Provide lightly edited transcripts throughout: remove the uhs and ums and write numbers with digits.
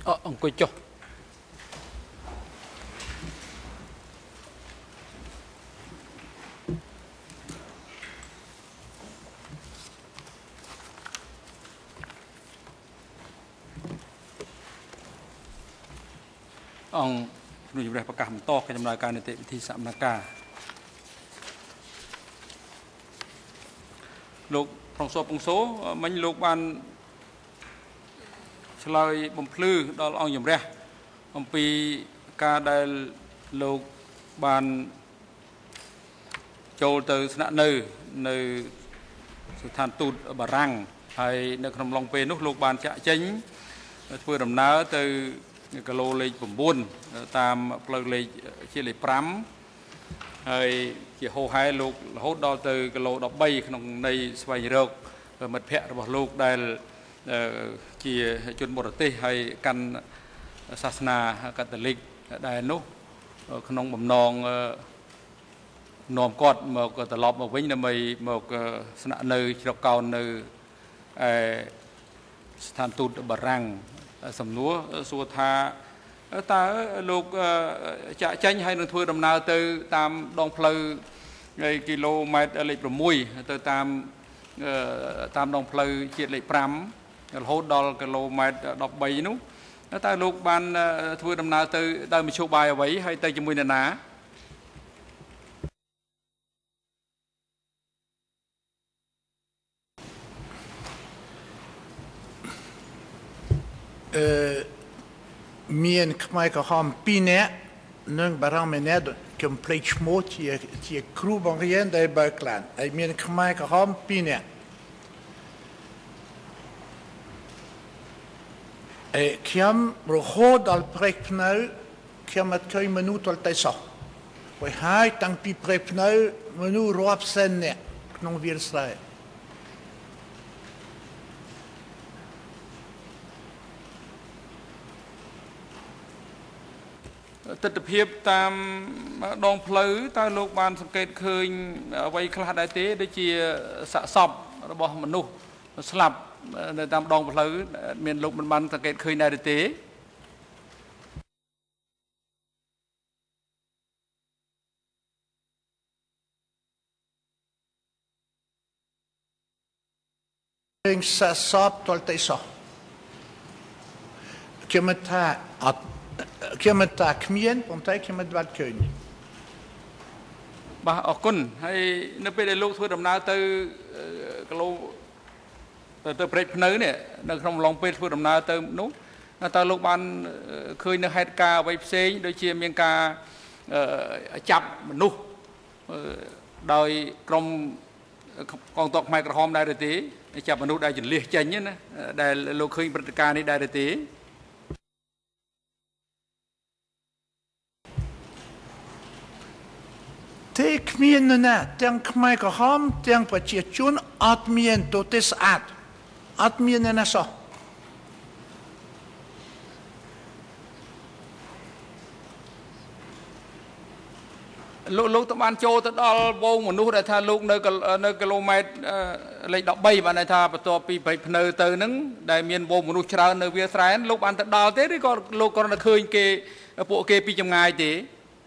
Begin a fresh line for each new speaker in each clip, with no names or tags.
អង្គុយចុះអង្គជំរាបប្រកាសបន្តកិច្ចដំណើរការនីតិវិធីសកម្មភាពលោកប្រងសពងសូមិញលោកបានឆ្លើយបំភ្លឺដល់អង្គជំរះអំពីការដែលលោកបានចូលទៅស្នាក់នៅស្ថានទូតបារាំងហើយនៅក្នុងឡុងពេលនោះលោកបានចាក់ចេញធ្វើដំណើរទៅគីឡូលេខ9តាមផ្លូវលេខជាលេខ5ហើយជាហោហែលោករហូតដល់ទៅគីឡូ13ក្នុងនៃស្វែងរកមិត្តភ័ក្តិរបស់លោកដែលជាជនបរទេសហើយកាន់សាសនាកាតូលិកដែលនោះក្នុងបំណងនាំគាត់មកត្រឡប់មកវិញដើម្បីមកស្នាក់នៅជ្រកកោននៅស្ថានទូតបារាំងសំណួរសួរថាតើលោកចាក់ចេញហើយនឹងធ្វើដំណើរទៅតាមដងផ្លូវគីឡូម៉ែត្រលេខ6ទៅតាមដងផ្លូវជាតិលេខ5រហូតដល់គីឡូម៉ែត្រ13នោះតើលោកបានធ្វើដំណើរទៅដោយមធ្យោបាយអ្វីហើយទៅជាមួយនរណា
មានខ្មែរក្រហម2នាក់និងបារាំងម្នាក់កំភ្លេចឈ្មោះជាគ្រូបង្រៀនដែលបើកឡានហើយមានខ្មែរក្រហម2នាក់ខ្ញុំរហូតដល់ព្រែកភ្នៅខ្ញុំអត់ឃើញមនុស្សទាល់តែសោះហើយហើយតាំងពីព្រែកភ្នៅមនុស្សរាប់សែននាក់ក្នុងវាលស្រែ
ទស្សនវិជ្ជាតាមដងផ្លូវតើលោកបានសង្កេតឃើញអ្វីខ្លះដែរទេដូចជាសាកសពរបស់មនុស្សស្លាប់នៅតាមដងផ្លូវមានលោកមិនបានសង្កេតឃើញដែរទេ
ឃើញសាកសពទាល់តែសោះខ្ញុំថាអត់ខ្ញុំថាគ្មានប៉ុន្តែខ្ញុំមិនបានឃើញ
បាទអរគុណហើយនៅពេលដែលលោកធ្វើដំណើរទៅគីឡូទៅព្រែកភ្នៅនេះនៅក្នុងឡុងពេលធ្វើដំណើរទៅនោះតើលោកបានឃើញនៅហេតុការណ៍អ្វីផ្សេងដូចជាមានការចាប់មនុស្សដោយក្រុមកងទ័ពខ្មែរក្រហមដែរឬទេចាប់មនុស្សដែលចន្លះចេញណាដែលលោកឃើញព្រឹត្តិការណ៍នេះដែរឬទេ
ទេគ្មានណាទាំងខ្មែរក្រហមទាំងប្រជាជនអត់មានទូទៅស្អាតអត់មានណាសោះ
លោកទៅបានចូលទៅដល់វងមនុស្សដែលថាលោកនៅគីឡូម៉ែត្រលេខ13បានន័យថាបន្ទាប់ពីព្រែកភ្នៅទៅហ្នឹងដែលមានវងមនុស្សច្រើននៅវាលស្រែលោកបានទៅដល់ទេឬក៏លោកគ្រាន់តែឃើញគេពួកគេពីចម្ងាយទេ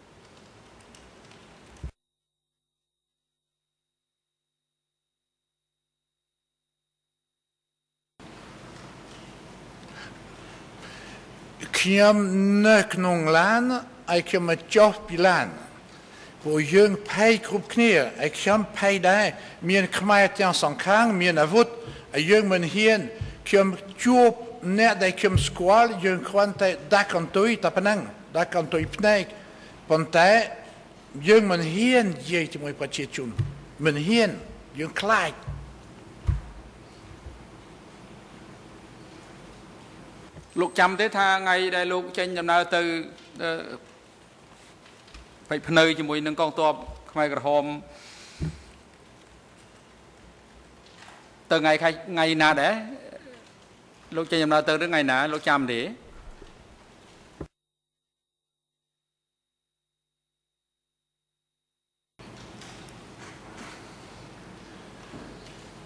ខ្ញុំនៅក្នុងឡានហើយខ្ញុំមកចុះពីឡានពួកយើងភ័យគ្រប់គ្នាហើយខ្ញុំភ័យដែរមានខ្មែរទាំងសងខាងមានអាវុធហើយយើងមិនហ៊ានខ្ញុំជួបអ្នកដែលខ្ញុំស្គាល់យើងគ្រាន់តែដាក់កន្ទុយតែប៉ុណ្ណឹងដាក់កន្ទុយភ្នែកប៉ុន្តែយើងមិនហ៊ាននិយាយជាមួយប្រជាជនមិនហ៊ានយើងខ្លាច
លោកចាំទេថាថ្ងៃដែលលោកចេញដំណើរទៅព្រែកភ្នៅជាមួយនឹងកងទ័ពខ្មែរក្រហមទៅថ្ងៃណាដែរលោកចេញដំណើរទៅថ្ងៃណាលោកចាំទេ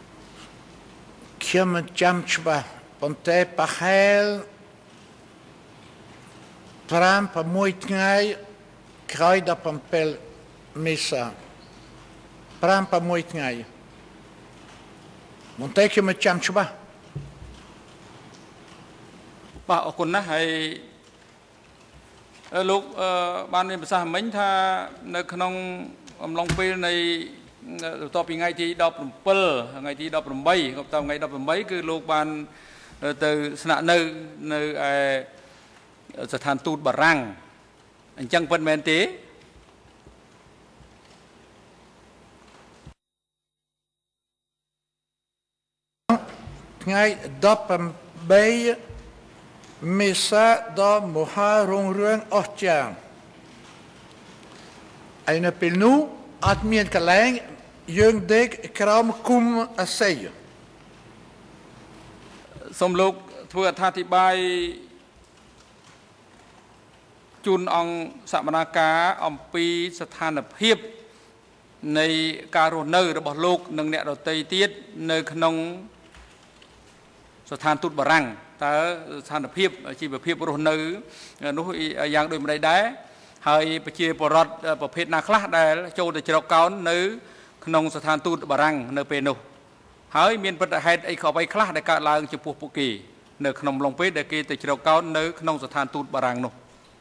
ខ្ញុំមិនចាំច្បាស់ប៉ុន្តែប្រហែល 5 ថ្ងៃក្រោយ17 មេសា5 6ថ្ងៃមិនតែខ្ញុំចាំច្បាស់
បាទអរគុណណាស់ហើយលោកបានមានប្រសាសន៍មិញថានៅក្នុងអំឡុងពេលនៃបន្ទាប់ពីថ្ងៃទី17ថ្ងៃទី18ក៏តាមថ្ងៃ18គឺលោកបានទៅស្នាក់នៅឯស្ថានទូតបារាំងអញ្ចឹងពិតមែនទេ
ថ្ងៃ18 មេសាដ៏មហារុងរឿងអស្ចារ្យហើយនៅពេលនោះអត់មានកន្លែងយើងដេកក្រោមគុំអាស័យ
សូមលោកធ្វើអត្ថាធិប្បាយជូនអង្គសវនាការអំពីស្ថានភាពនៃការរស់នៅរបស់លោកនិងអ្នកដទៃទៀតនៅក្នុងស្ថានទូតបារាំងតើស្ថានភាពជីវភាពរស់នៅនោះយ៉ាងដូចម្តេចដែរហើយប្រជាពលរដ្ឋប្រភេទណាខ្លះដែលចូលទៅជ្រកកោននៅក្នុងស្ថានទូតបារាំងនៅពេលនោះហើយមានបទហេតុអីក៏បីខ្លះដែលកើតឡើងចំពោះពួកគេនៅក្នុងឡុងពេលដែលគេទៅជ្រកកោននៅក្នុងស្ថានទូតបារាំងនោះ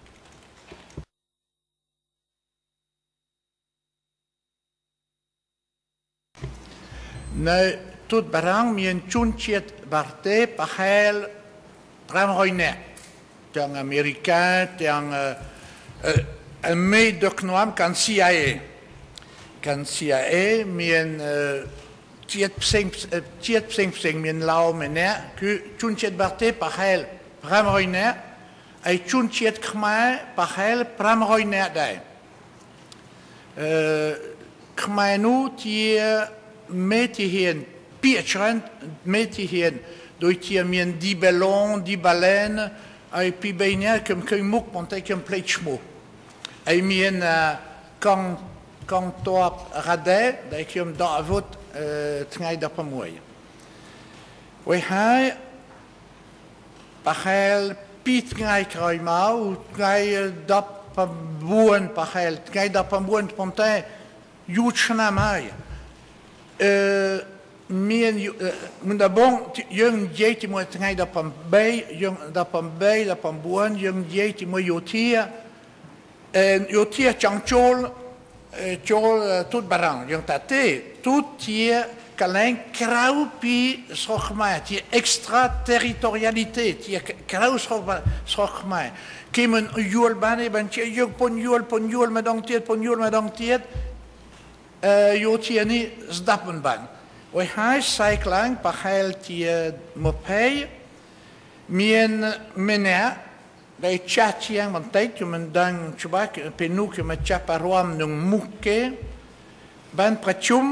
នៅទូតបារាំងមានជនជាតិបារតេប្រហែល500នាក់ទាំងអាមេរិកទាំងមេដឹកនាំកាន់ CIA មានជាតិផ្សេងមានឡៅម្នាក់គឺជនជាតិបារតេប្រហែល500នាក់ហើយជនជាតិខ្មែរប្រហែល500នាក់ដែរខ្មែរនោះជាមេទីហ៊ានពាក្យច្រើនមេទីហ៊ានដូចជាមានឌីបែឡុងឌីបាឡែនហើយពីបីនាក់ខ្ញុំឃើញមុខប៉ុន្តែខ្ញុំភ្លេចឈ្មោះហើយមានកងទ័ពរ៉ាដេដែលខ្ញុំដកអាវុធថ្ងៃ16ហើយហើយប្រហែល2ថ្ងៃក្រោយមកថ្ងៃ19ប្រហែលថ្ងៃ19ប៉ុន្តែយូរឆ្នាំហើយមានមិនដបងយើងនិយាយជាមួយថ្ងៃ18យើង19យើងនិយាយជាមួយយោធាចង់ចូលទូតបារាំងយើងតាទេទូតជាកន្លែងក្រៅពីស្រុកខ្មែរជា extraterritorialité ជាក្រៅស្រុកខ្មែរគេមិនយល់បានទេបានជាយើងពន្យល់ម្ដងទៀតយោធានេះស្ដាប់មិនបានហើយខ្សែខ្លាំងប្រហែលជា20មានម្នាក់ដែលចាស់ជាងបន្តិចខ្ញុំមិនដឹងច្បាស់ពេលនោះខ្ញុំចាប់អារម្មណ៍នឹងមុខគេបានប្រជុំ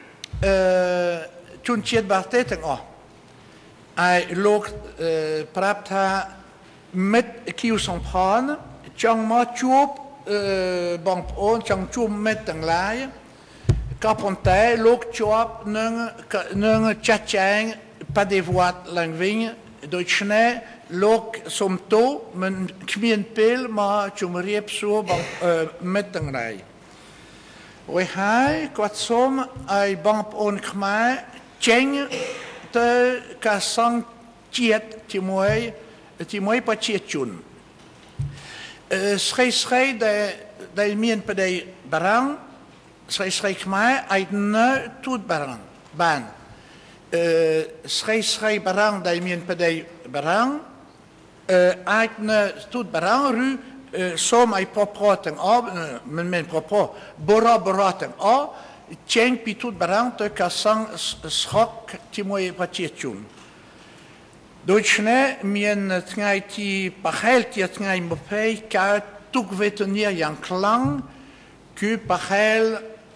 ជនជាតិបារតេទាំងអស់ហើយលោកប្រាប់ថាមិត្តគីវសំផនចង់មកជួបបងប្អូនចង់ជួបមិត្តទាំងឡាយក៏ប៉ុន្តែលោកជាប់នឹងចាត់ចែងបដិវត្តឡើងវិញដូច្នេះលោកសុំទោសមិនគ្មានពេលមកជំរាបសួរបងមិត្តទាំងឡាយហើយគាត់សូមឲ្យបងប្អូនខ្មែរចេញទៅកាសង្ឃជាតិជាមួយប្រជាជនស្រីដែលមានបដិបារាំងស្រីខ្មែរអាចនៅទូតបារាំងបានស្រីបារាំងដែលមានបដិបារាំងអាចនៅទូតបារាំងឬសូមឲ្យប្រៗទាំងអស់មិនមែនប្រៗបរោះទាំងអស់ចេញពីទូតបារាំងទៅកាសង្ឃស្រុកជាមួយប្រជាជនដូច្នេះមានថ្ងៃទីប្រហែលជាថ្ងៃ20កើតទុកវេទនាយ៉ាងខ្លាំងគឺប្រហែល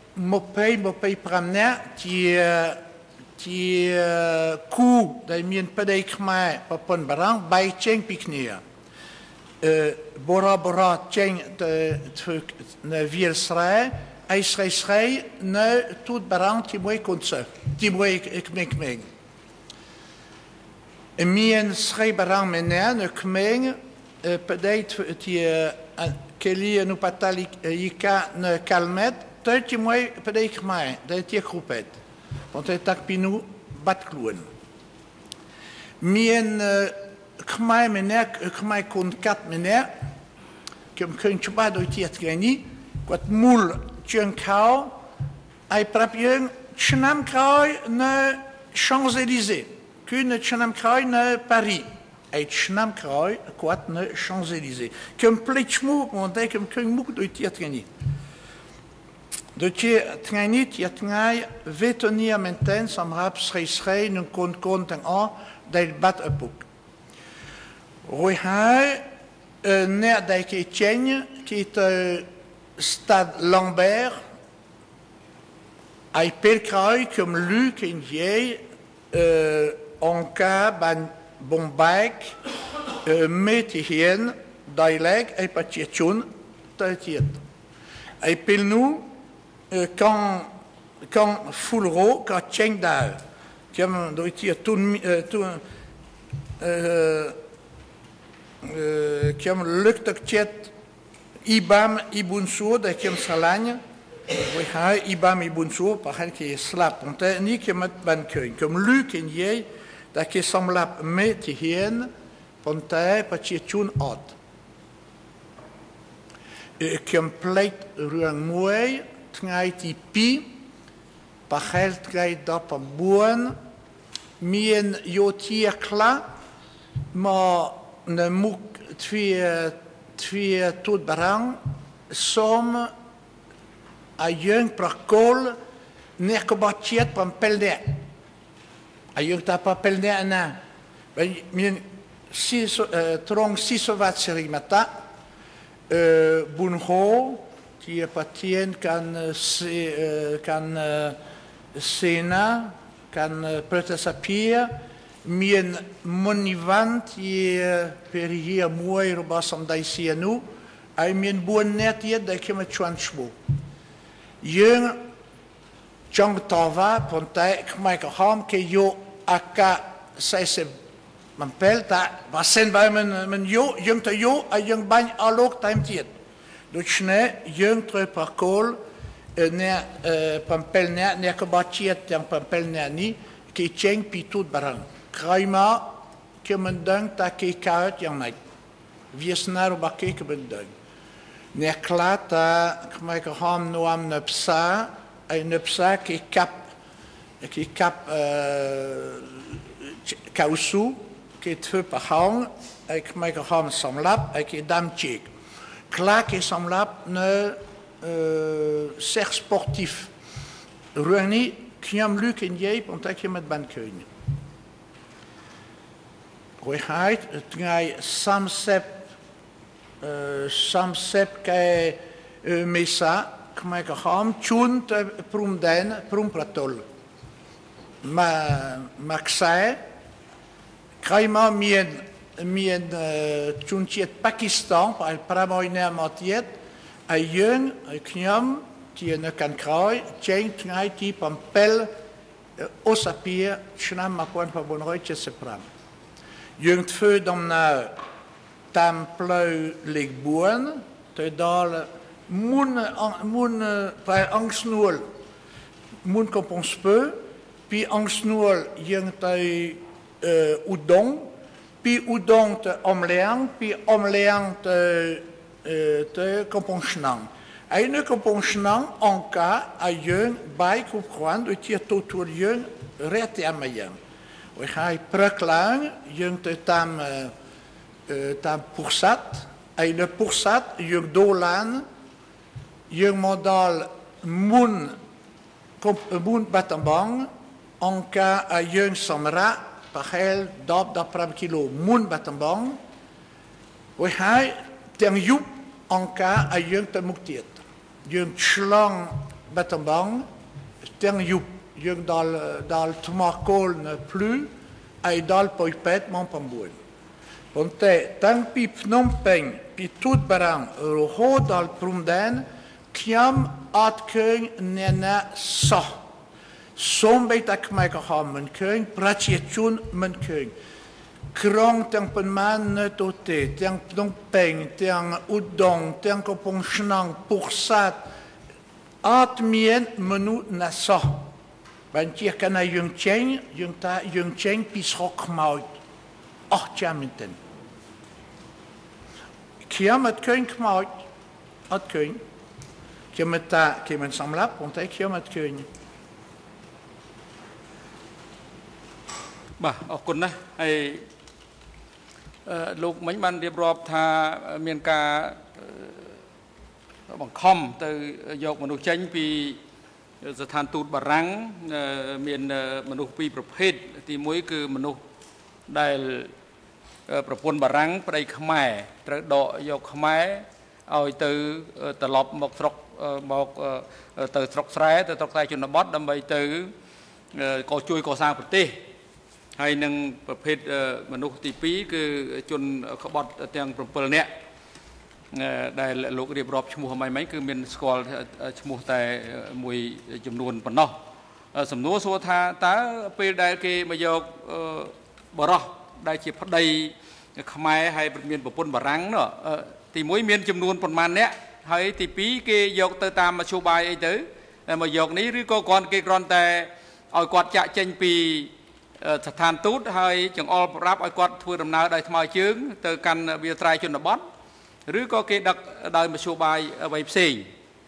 25នាក់ជាគូដែលមានបដិខ្មែរប្រពន្ធបារាំងបែកចេញពីគ្នាបរោះចេញទៅធ្វើនៅវាលស្រែហើយស្រីនៅទូតបារាំងជាមួយកូនសិស្សជាមួយក្មេងមានស្រីបារាំងម្នាក់នៅក្មេង peut-être Kelly nous patali Ika ne calmet, tu moi peut-être mai, tu croupet. Peut-être pinu bat clouen. Mien kmai menek kmai kon 4 menek, comme kun chuba do tiet gani, quat mul tien kao, ai prapien chnam kroi ne Champs-Élysées, qu'une chnam kroi ne Paris. Et chnam kroi quat ne Champs-Élysées. Comme plechmou, on dit comme kun muk do tiet gani. De tiet gani tiet ngai vetonier menten sam rap srei nun kon en a del bat epok. Roi hai ne dai ke tjeng qui est stade Lambert ai pelkroi comme Luc en vieille en cas ban Bombaik metihien dailek ai patietun tatiet ai pelnou quand fulro quand tjeng da comme doitia tout comme luktaktiet ibam ibunso da comme salagne. Oui, ibam ibunso, par exemple, qui est slap, on t'a ni que met ban comme Luc en yé, da qui semblable met tihien, on t'a pas tchietun hot. Et comme plate ruang mouay, tngai ti pi, par exemple, tngai dap en bouen, mien yotier kla, ma ne mouk twie tout barang, somme a jong prakol nekobatiet pram pelde a jong ta pa pelde ana min trong sisovat serimata bunho qui patien kan sena kan pretesapia mien monivant per hier mooi robasam daisianu ai mien buon net je da kemet chuan shmo Jong Jong Tava, pontai, Michael Ham, que yo acá se mampelta, vasen bij mijn yo, jong te yo, a jong bang alok time tiet. Dus ne, jong te parkour, ne pampel ne kabatiet, jong pampel ne ni, que cheng pitout barang. Kraima, que men dang ta que kaart jong nait. Viesnar bakke que men dang. Neklata, Michael Ham noam nepsa, een nepsa qui cap kausu, qui est fait par hang, avec Michael Ham samlap, avec dam tchik. Clac et samlap ne ser sportif. Ruani, kniam Luc en jij, want ik je met ban kun. Roeheid, het gij samsep ke mesa, kijk ham tjun te prum pratol. Maxai, kraima mien tjuntiet Pakistan, par pramoine matiet, a jong, a kniam, die ne kan kraai, tjeng tngai ti pampel osapir, tjnam ma point pa bonroitje se pram. Jong tfeu dam na tam pleu lig boen, te dal Moun angsnoel, moun kompons peu, puis angsnoel jeng te udong, puis udong te omleang, puis omleang te kompons nang. Eine kompons nang anka a jeng bij kopkwan, uit je totoor jeng rete amayang. We gaan preklang jeng te tam poursat, eine poursat jeng dolan. Jong modal moun batambang, anka a jong samra, pachel dap pram kilo moun batambang, we hai ten joep anka a jong te muktiet. Jong slang batambang, ten joep, jong dal tomakol ne plus, ai dal poipet man pamboen. Want ten pi Phnom Penh, pi tout barang, roho dal prumden, Kiam atkeung nena sa. Som beit ak Michael Ham men keung, pratjetjun men keung. krongទាំងប៉ុន្មាននៅទូទេទាំងភ្នំពេញទាំងឧដុង្គទាំងកំពង់ឆ្នាំងពុកសាទអត់មានមនុស្សណាសោះបានជាកណាយើងចេញយើងចេញពីស្រុកខ្មោចអស់ចាមែនទែនខ្ញុំអត់ឃើញខ្មោចអត់ឃើញខ្ញុំថាគេមិនសម្លាប់ប៉ុន្តែខ្ញុំអត់ឃើញ
បាទអរគុណណាស់ហើយលោកមិញបានរៀបរាប់ថាមានការបង្ខំទៅយកមនុស្សចេញពីស្ថានទូតបារាំងមានមនុស្សពីរប្រភេទទី1គឺមនុស្សដែលប្រពន្ធបារាំងប្តីខ្មែរត្រូវដកយកខ្មែរឲ្យទៅត្រឡប់មកស្រុកមកទៅស្រុកស្រែទៅស្រុកស្រែជនបទដើម្បីទៅក៏ជួយកសាងប្រទេសហើយនឹងប្រភេទមនុស្សទី2គឺជនក្បត់ទាំង7នាក់ដែលលោករៀបរាប់ឈ្មោះហ្មងគឺមានស្គាល់ឈ្មោះតែមួយចំនួនប៉ុណ្ណោះសំណួរសួរថាតើពេលដែលគេមកយកបរោះដែលជាប្តីខ្មែរហើយមានប្រពន្ធបារាំងនោះទី1មានចំនួនប៉ុន្មានអ្នកហើយទី2គេយកទៅតាមមធ្យោបាយអីទៅមកយកនេះឬក៏គេគ្រាន់តែឲ្យគាត់ចាក់ចេញពីស្ថានទូតហើយចង្អុលប្រាប់ឲ្យគាត់ធ្វើដំណើរដោយថ្មើរជើងទៅកាន់វាលស្រែជនបទឬក៏គេដឹកដោយមធ្យោបាយអ្វីផ្សេង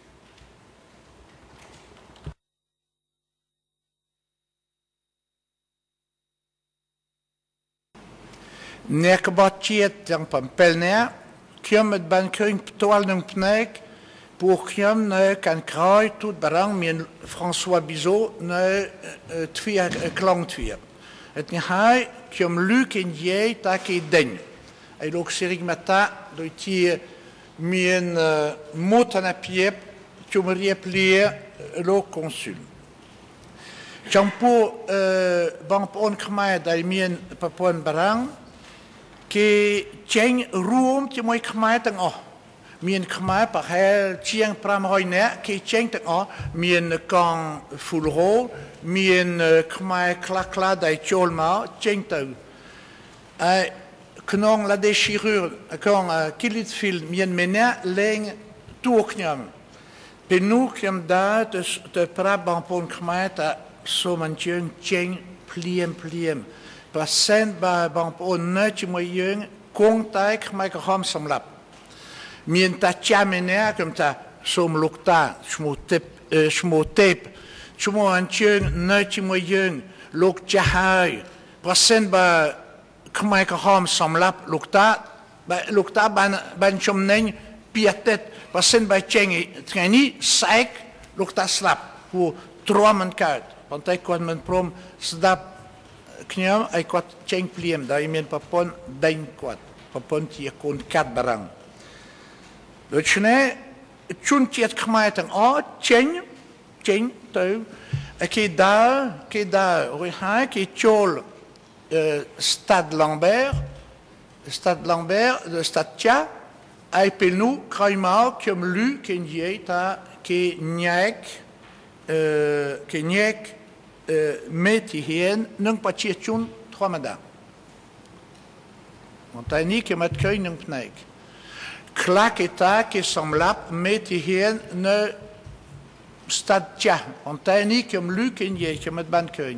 អ្នកក្បត់ជាតិទាំង7នាក់ខ្ញុំមិនបានឃើញផ្ទាល់នឹងភ្នែកពួកខ្ញុំនៅខាងក្រោយទូតបារាំងមាន François Bizot នៅទ្វារខ្លងទ្វារhet hijខ្ញុំលឺគេនិយាយថាគេដេញហើយលោកសេរីម៉ាតាដូចជាមានមោទនភាពជម្រាបលាលោកកុងស៊ុលចំពោះបងប្អូនខ្មែរដែលមានប្រពន្ធបារាំងគេចេញរួមជាមួយខ្មែរទាំងអស់មានខ្មែរប្រហែលជាង500នាក់គេចេញទាំងអស់មានកងហ្វូលរ៉ូមានខ្មែរខ្លះដែលចូលមកចេញទៅហើយក្នុង la déchirure ក្នុង Kilitsfield មានម្នាក់លេងទួខ្ញុំពេលនោះខ្ញុំដើរទៅប្រាប់បងប្អូនខ្មែរថាសូមអញ្ជើញចេញភ្លាមប្រសិនបើបងប្អូននៅជាមួយយើងគង់តែខ្មែរក្រហមសម្លាប់មានតាចាម្នាក់ខ្ញុំថាសូមលោកតាឈ្មោះទេពឈ្មោះអញ្ជើញនៅជាមួយយើងលោកចាស់ហើយប្រសិនបើខ្មែរក្រហមសម្លាប់លោកតាបានចំណេញពីអតីតប្រសិនបើចេញថ្ងៃនេះសែកលោកតាស្លាប់ព្រោះទ្រាំមិនកើតប៉ុន្តែគាត់មិនព្រមស្ដាប់ខ្ញុំឲ្យគាត់ចេញភ្លាមដោយមានប្រពន្ធដេញគាត់ប្រពន្ធជាកូនកាត់បារាំងដូច្នេះជនជាតិខ្មែរទាំងអស់ចេញទៅគេដើររួចហើយគេចូល Stade Lambert Stade Tcha ហើយពេលនោះក្រោយមកខ្ញុំឮគេនិយាយថាគេញែកមេទីហ៊ាននិងប្រជាជនធម្មតាmuttaនេះគេមិនឃើញនឹងភ្នែកខ្លះគេថាគេសម្លាប់មេទីហ៊ាននៅ Stade Tcha ប៉ុន្តែនេះខ្ញុំឮគេនិយាយខ្ញុំមិនបានឃើញ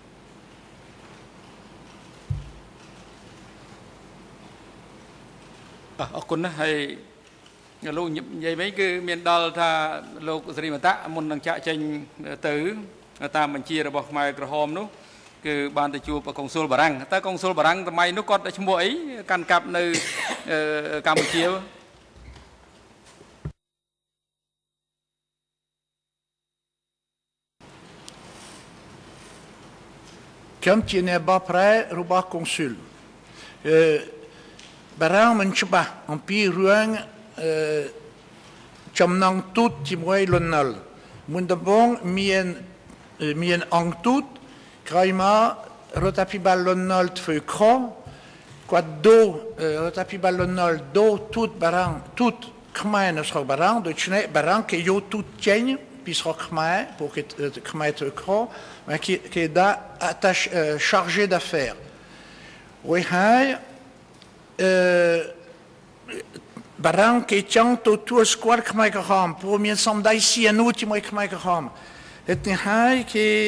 អរគុណណាស់ហើយលោកនិយាយវិញគឺមានដល់ថាលោកសេរីមតៈមុននឹងចាក់ចេញទៅតាមបញ្ជារបស់ខ្មែរក្រហមនោះគឺបានទៅជួបកុងស៊ុលបារាំងតើកុងស៊ុលបារាំងសម័យនោះគាត់ឈ្មោះអីកាន់កាប់នៅកម្ពុជា
ខ្ញុំជាអ្នកបកប្រែរបស់កុងស៊ុលបារាំងមិនច្បាស់អំពីរឿងចំណងទូតជាមួយលន់នល់មុនដំបូងមានអង្គទូតក្រោយមករដ្ឋាភិបាលលន់នល់ធ្វើខុសគាត់ដូររដ្ឋាភិបាលលន់នល់ដូរទូតបារាំងទូតខ្មែរនៅស្រុកបារាំងដូច្នេះបារាំងគេយកទូតចេញពីស្រុកខ្មែរពួកខ្មែរធ្វើខុសគេដាក់ chargé d'affaires Oi hai barang ke chang to tu squad khmai ka ham po mien som dai si anu ti moi khmai ka ham het ni hai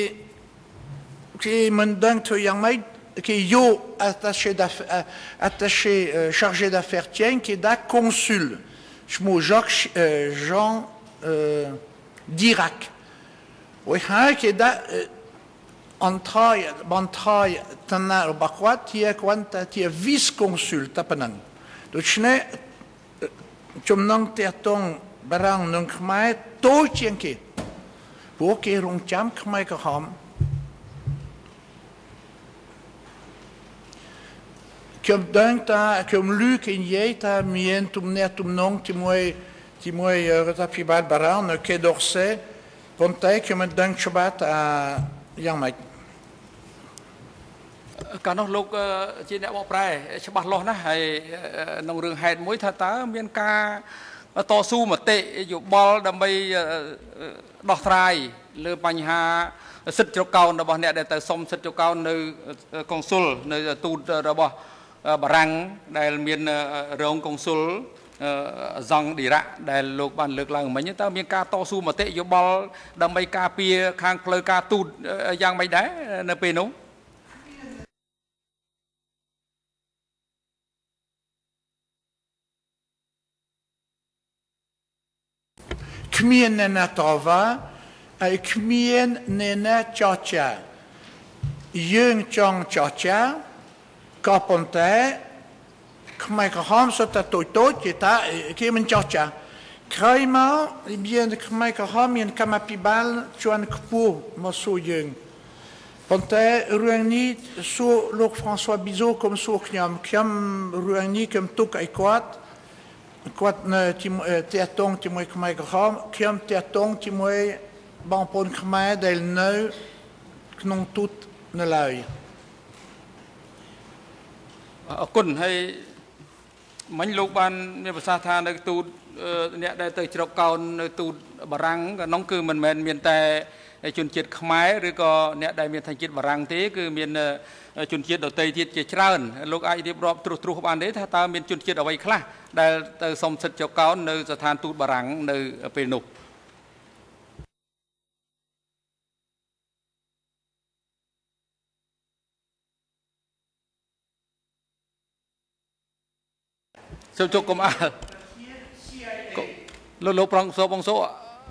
que me donne que yang qui yo attaché chargé d'affaires tien qui est da consul je me Jacques Jean d'Irak oui qui est da entraille tana bakwat qui est vice consul tapanan donc je ne chomnang teatong barang nung khmai to tien ki pour que rong cham khmai ka ham Comme d'un temps, comme Luc et Nieta, mien, tumne, tumnong, timoi, retapibal baran, que d'Orsay, ponte, comme d'un chabat à Yang Mike.
កាលនោះលោកជាអ្នកបកប្រែច្បាស់លាស់ណាស់ហើយក្នុងរឿងហេតុមួយថាតើមានការតស៊ូមតិយោបល់ដើម្បីដោះស្រាយលើបញ្ហាសិទ្ធិជ្រកកោនរបស់អ្នកដែលទៅសុំសិទ្ធិជ្រកកោននៅកុងស៊ុលនៅទូតរបស់បារាំងដែលមានរោងកុងស៊ុលសង់ឌីរ៉ាក់ដែលលោកបានលើកឡើងមិញតើមានការតស៊ូមតិយោបល់ដើម្បីការពារខាងផ្លូវការទូតយ៉ាងម៉េចដែរនៅពេលនោះ
Kmien nena tova, kmien nena chacha. Yung chong chacha, kaponte, kmai kaham sota toito, kiemen chacha. Kraima, bien kmai kaham, yen kamapibal, chuan kpu, mosu yung. Ponte, ruangni, so lok François Bizot, comme so kiam ruangni, comme tuk aikwat, Quat teatong timoi kmai gaham, kiam teatong timoi bampon kmai del neu knong tut ne lui.
អរគុណហើយមិញលោកបានមានប្រសាសន៍ថានៅទូតអ្នកដែលទៅជ្រកកោននៅទូតបារាំងក្នុងគឺមិនមែនមានតែជនជាតិខ្មែរឬក៏អ្នកដែលមានឋានជាតិបារាំងទេគឺមានជនជាតិដទៃទៀតជាច្រើនលោកអាចរៀបរាប់ត្រួសបានទេថាតើមានជនជាតិអ្វីខ្លះដែលទៅសុំសិទ្ធិជ្រកកោននៅស្ថានទូតបារាំងនៅពេលនោះ Sâu chục công an lô lô prong số bông số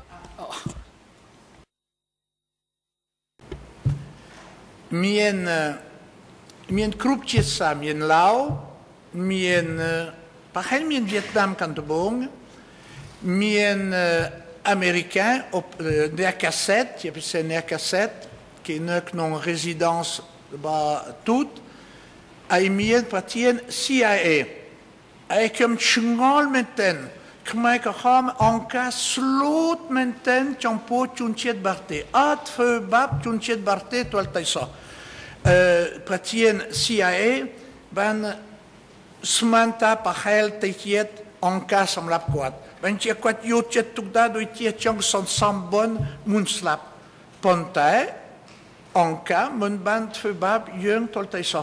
mien krup chissa mien Lao mien pahel mien Vietnam kantobong mien américain der cassette il y a plus der cassette qui est non résidence ba tout ai mien patien CIA ai comme chungol menten kmai ka ham anka slot menten champo chunchiet barte at feu bab chunchiet barte tol taisa patien CIA ban smanta pahel tiet anka samlap kwat ban chia kwat yo chet tukda do tiet chang son sambon munslap pontai anka mun ban feu bab yung tol taisa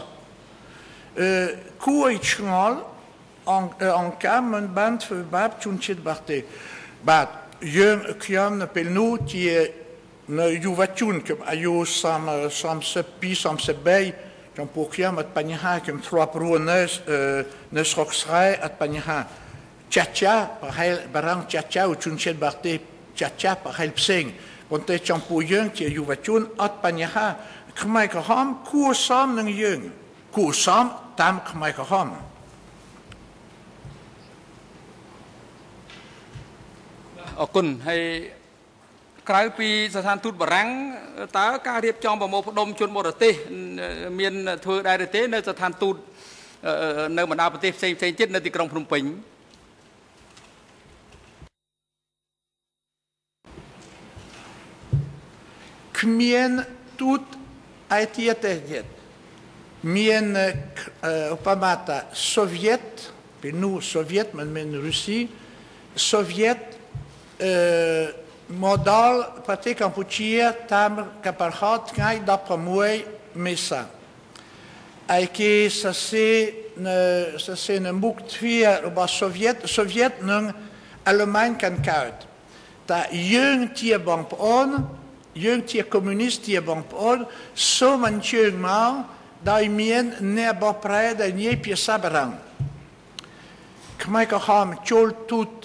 kuoi chungol en cam een band voor bab chunchit barte bat jong kiam pel nu ti ne juvatun kem ayo sam se pi sam se bay kem pour kiam at paniha kem trois pro ne roxrai at paniha chacha par hel barang chacha u chunchit barte chacha par hel psing ponte champo jong ti juvatun at paniha kmai ka ham ku sam nang jong ku sam tam kmai ka ham អរគុណហើយក្រៅពីស្ថានទូតបារាំងតើការរៀបចំប្រមូលផ្ដុំជនបរទេសមានធ្វើដែរទេនៅស្ថានទូតនៅបណ្ដាប្រទេសផ្សេងៗទៀតនៅទីក្រុងភ្នំពេញ Kmien tout a été attaqué. Mien opamata soviet, puis nous soviet, mais Russie, soviet modal pratique Kampuchea tam kaparhat kai d'après moi mesa que ça c'est une boucleរបស់ Soviet និង Allemagne កាន់កើតតែយើងជាបងប្អូនយើងជាកុម្មុយនីសជាបងប្អូនសូមអញ្ជើញមកដោយមានអ្នកបកប្រែដែលនិយាយភាសាបារាំងខ្មែរក្រហមចូលទូត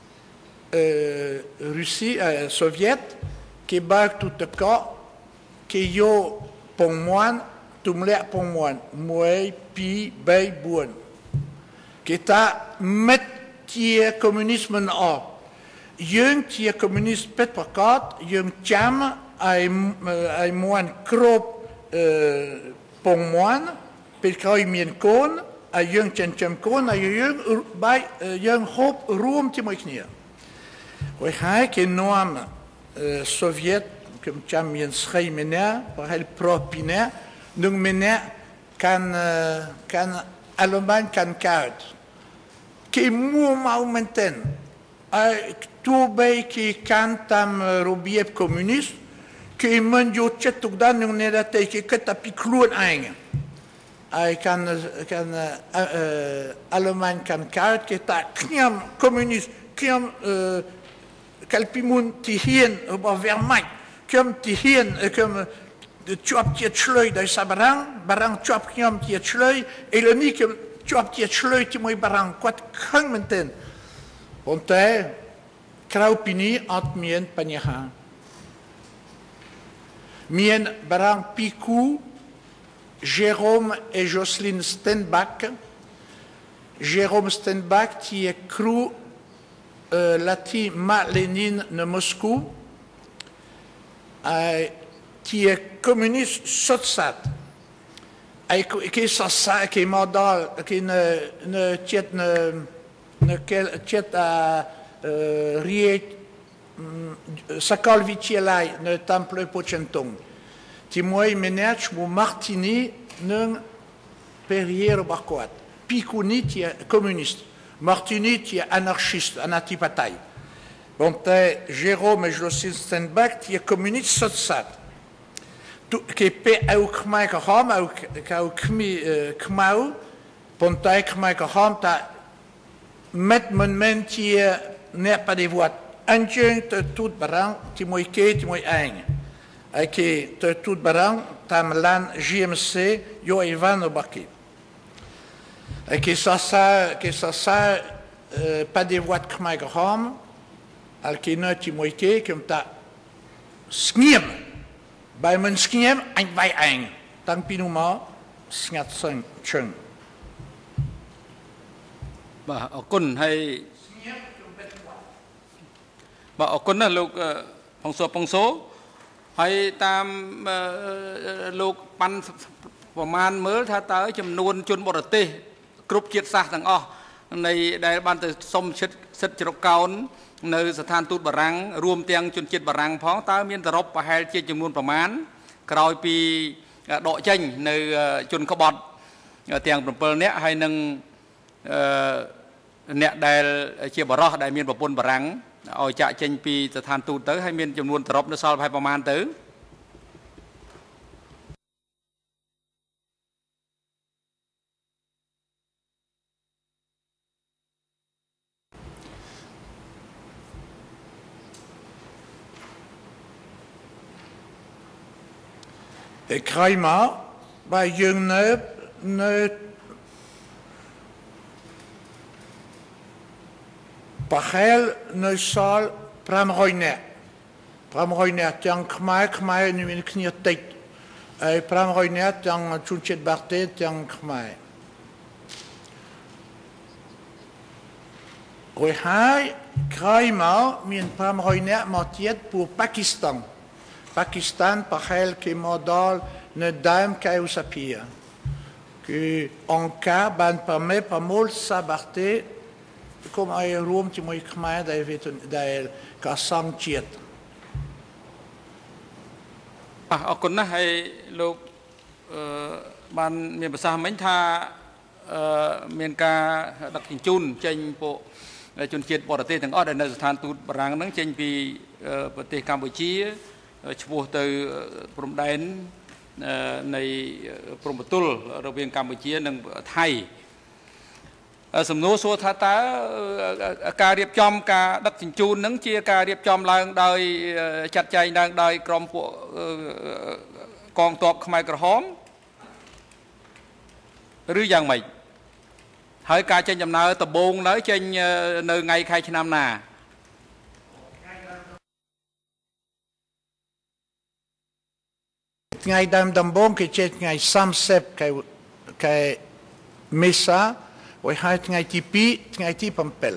រុស្ស៊ីសូវៀតគេបើកទូតកកគេយកពងមាន់ទម្លាក់ពងមាន់1 2 3 4គេថាមិត្តជាកុម្មុយនីសមិនអត់យើងជាកុម្មុយនីសពិតប្រាកដយើងចាំឲ្យមាន់គ្រប់ពងមាន់ពេលក្រោយមានកូនឲ្យយើងចិញ្ចឹមកូនឲ្យយើងហូបរួមជាមួយគ្នាហើយគេនាំសូវៀតខ្ញុំចាំមានស្រីម្នាក់ប្រហែលប្រុសពីរនាក់និងម្នាក់កាន់អាល្លឺម៉ង់កាន់កើតគេមួមកមែនទែនទោះបីគេកាន់តាមរបៀបកុម្មុយនីសគេមិនយកចិត្តទុកដាក់នឹងអ្នកដទៃគេគិតតែពីខ្លួនឯងហើយកាន់អាល្លឺម៉ង់កាន់កើតគេថាខ្ញុំកុម្មុយនីសខ្ញុំកលពីមុនទីហ៊ានរបស់វែងម៉ាច់ខ្ញុំទីហ៊ានខ្ញុំជាប់ជាឆ្លើយដោយសារបារាំងជាប់ខ្ញុំជាឆ្លើយឥឡូវនេះខ្ញុំជាប់ជាឆ្លើយជាមួយបារាំងគាត់ខឹងមែនទែនប៉ុន្តែក្រៅពីនេះអត់មានបញ្ហាមានបារាំងពីរគូ Jérôme et Jocelyne Stenbach Jérôme Stenbach ជាគ្រូLati Lénine de Moscou qui est communiste sotsat qui est ça qui est modal qui ne tient à riet sakal vitielai ne temple pocentong ti moi menach mu martini nung perrier barquat picuni ti communiste Martini est anarchiste, anatipatay. Bon, Jérôme et Jocelyne Stenbach qui est communiste sotsat. Qui est au Khmer Kaham, au Khmau, Pontaï Khmer Kaham, ta met mon men qui n'est pas des voix. Un jeune te tout barang, ti moi ke, ti moi ein. Et qui te tout barang, tam lan JMC, yo Ivan Obaki. Et que ça pas des voix de Khmer Kaham, al qui ne ti moi ke, comme ta skiem. Bij mijn schiem en bij een. Dank je maar. Schat zijn.
បាទអរគុណហើយបាទអរគុណណាស់លោកពងសូហើយតាមលោកប៉ាន់ប្រមាណមើលថាតើចំនួនជនបរទេសគ្រប់ជាតិសាសន៍ទាំងអស់នៃដែលបានទៅសុំសិទ្ធិជ្រកកោននៅស្ថានទូតបារាំងរួមទាំងជនជាតិបារាំងផងតើមានសរុបប្រហែលជាចំនួនប្រមាណក្រោយពីដកចេញនៅជនក្បត់ទាំង7នាក់ហើយនឹងអ្នកដែលជាបរិសុទ្ធដែលមានប្រពន្ធបារាំងឲ្យចាក់ចេញពីស្ថានទូតទៅហើយមានចំនួនសរុបនៅសល់ប្រហែលប្រមាណទៅ
ក្រោយមកបើយើងនៅប្រហែលនៅសល់500នាក់ទាំងខ្មែរមានគ្នាតិចហើយ500នាក់ទាំងជនជាតិបាតេទាំងខ្មែរហើយក្រោយមកមាន500នាក់មកទៀតពួកប៉ាគីស្តានPakistan parel qui modal ne daim kai usapia que en cas ban permet pas mol sabarte comme ay room ti moi khmer dai ka sam chiet
អរគុណណាស់ហើយលោកបានមានប្រសាសន៍មិញថាមានការដឹកជញ្ជូនចេញពួកជនជាតិបរទេសទាំងអស់ដែលនៅស្ថានទូតបារាំងហ្នឹងចេញពីប្រទេសកម្ពុជាឈ្មោះទៅព្រំដែននៃព្រំប្រទល់រវាងកម្ពុជានិងថៃសំណួរសួរថាតើការរៀបចំការដឹកជញ្ជូននឹងជាការរៀបចំឡើងដោយចាត់ចែងឡើងដោយក្រុមពួកកងទ័ពខ្មែរក្រហមឬយ៉ាងម៉េចហើយការចេញដំណើរដំបូងនៅចេញនៅថ្ងៃខែឆ្នាំណា
ថ្ងៃដើមដំបូងគេចេញថ្ងៃ30ខែមេសាហើយថ្ងៃទី2ថ្ងៃទី7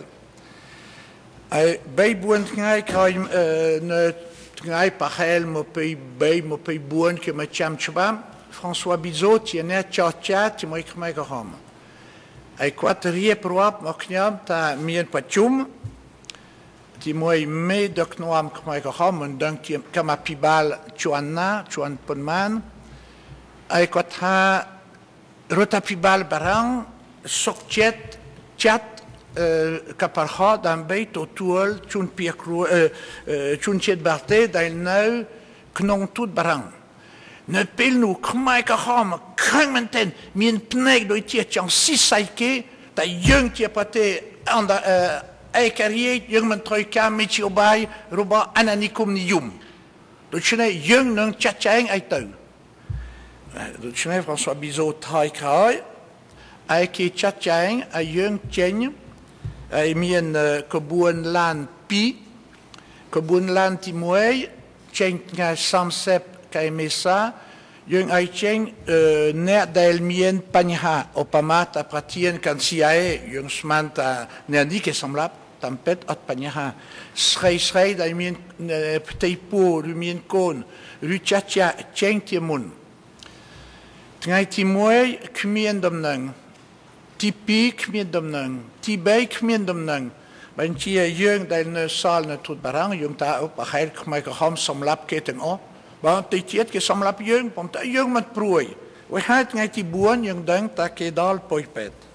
ហើយ3-4ថ្ងៃក្រោយនៅថ្ងៃប្រហែល23-24គេមកចាំច្បាប់ François Bizot ជាអ្នកចរចាជាមួយខ្មែរក្រហមហើយគាត់រៀបរាប់មកខ្ញុំថាមានប្រជុំជាមួយមេដឹកនាំខ្មែរក្រហមមិនដឹងជាកម្មាភិបាលជួនប៉ុន្មានហើយគាត់ថារដ្ឋាភិបាលបារាំងសុខចិត្តចាត់កប៉ាល់ហោះដើម្បីទទួលជនភៀសខ្លួនជនជាតិបាតេដែលនៅក្នុងទូតបារាំងនៅពេលនោះខ្មែរក្រហមខឹងមែនទែនមានភ្នែកដូចជាចង់ស៊ីសៃគេតែយើងជាប្រទេសឯករាជ្យយើងមិនត្រូវការមេជ្ឈបាយរបស់អាណានិគមនិយមដូច្នេះយើងនឹងចាត់ចែងឲ្យទៅដូច្នេះ François Bizot ថយក្រោយហើយគេចាត់ចែងឲ្យយើងចេញហើយមានក្បួនឡាន2ក្បួនឡានទី1ចេញថ្ងៃ30ខែមេសាយើងឲ្យចេញអ្នកដែលមានបញ្ហាឧបមាតាប្រធានកាន់ CIA យើងស្មានថាអ្នកនេះគេសម្រាប់តាមពិតអត់បញ្ហាស្រីដែលមានផ្ទៃពោះឬមានកូនឬចាស់ចេញជាមុនថ្ងៃទី1គ្មានដំណឹងទី2គ្មានដំណឹងទី3គ្មានដំណឹងបញ្ជាយើងដែលនៅសាលនៅទូតបារាំងយើងថាប្រហែលខ្មែរក្រហមសម្លាប់គេទាំងអស់បើទីជាតិគេសម្លាប់យើងប៉ុន្តែយើងមិនព្រួយហើយថ្ងៃទី4យើងដឹងថាគេដល់ពុយពេទ្យ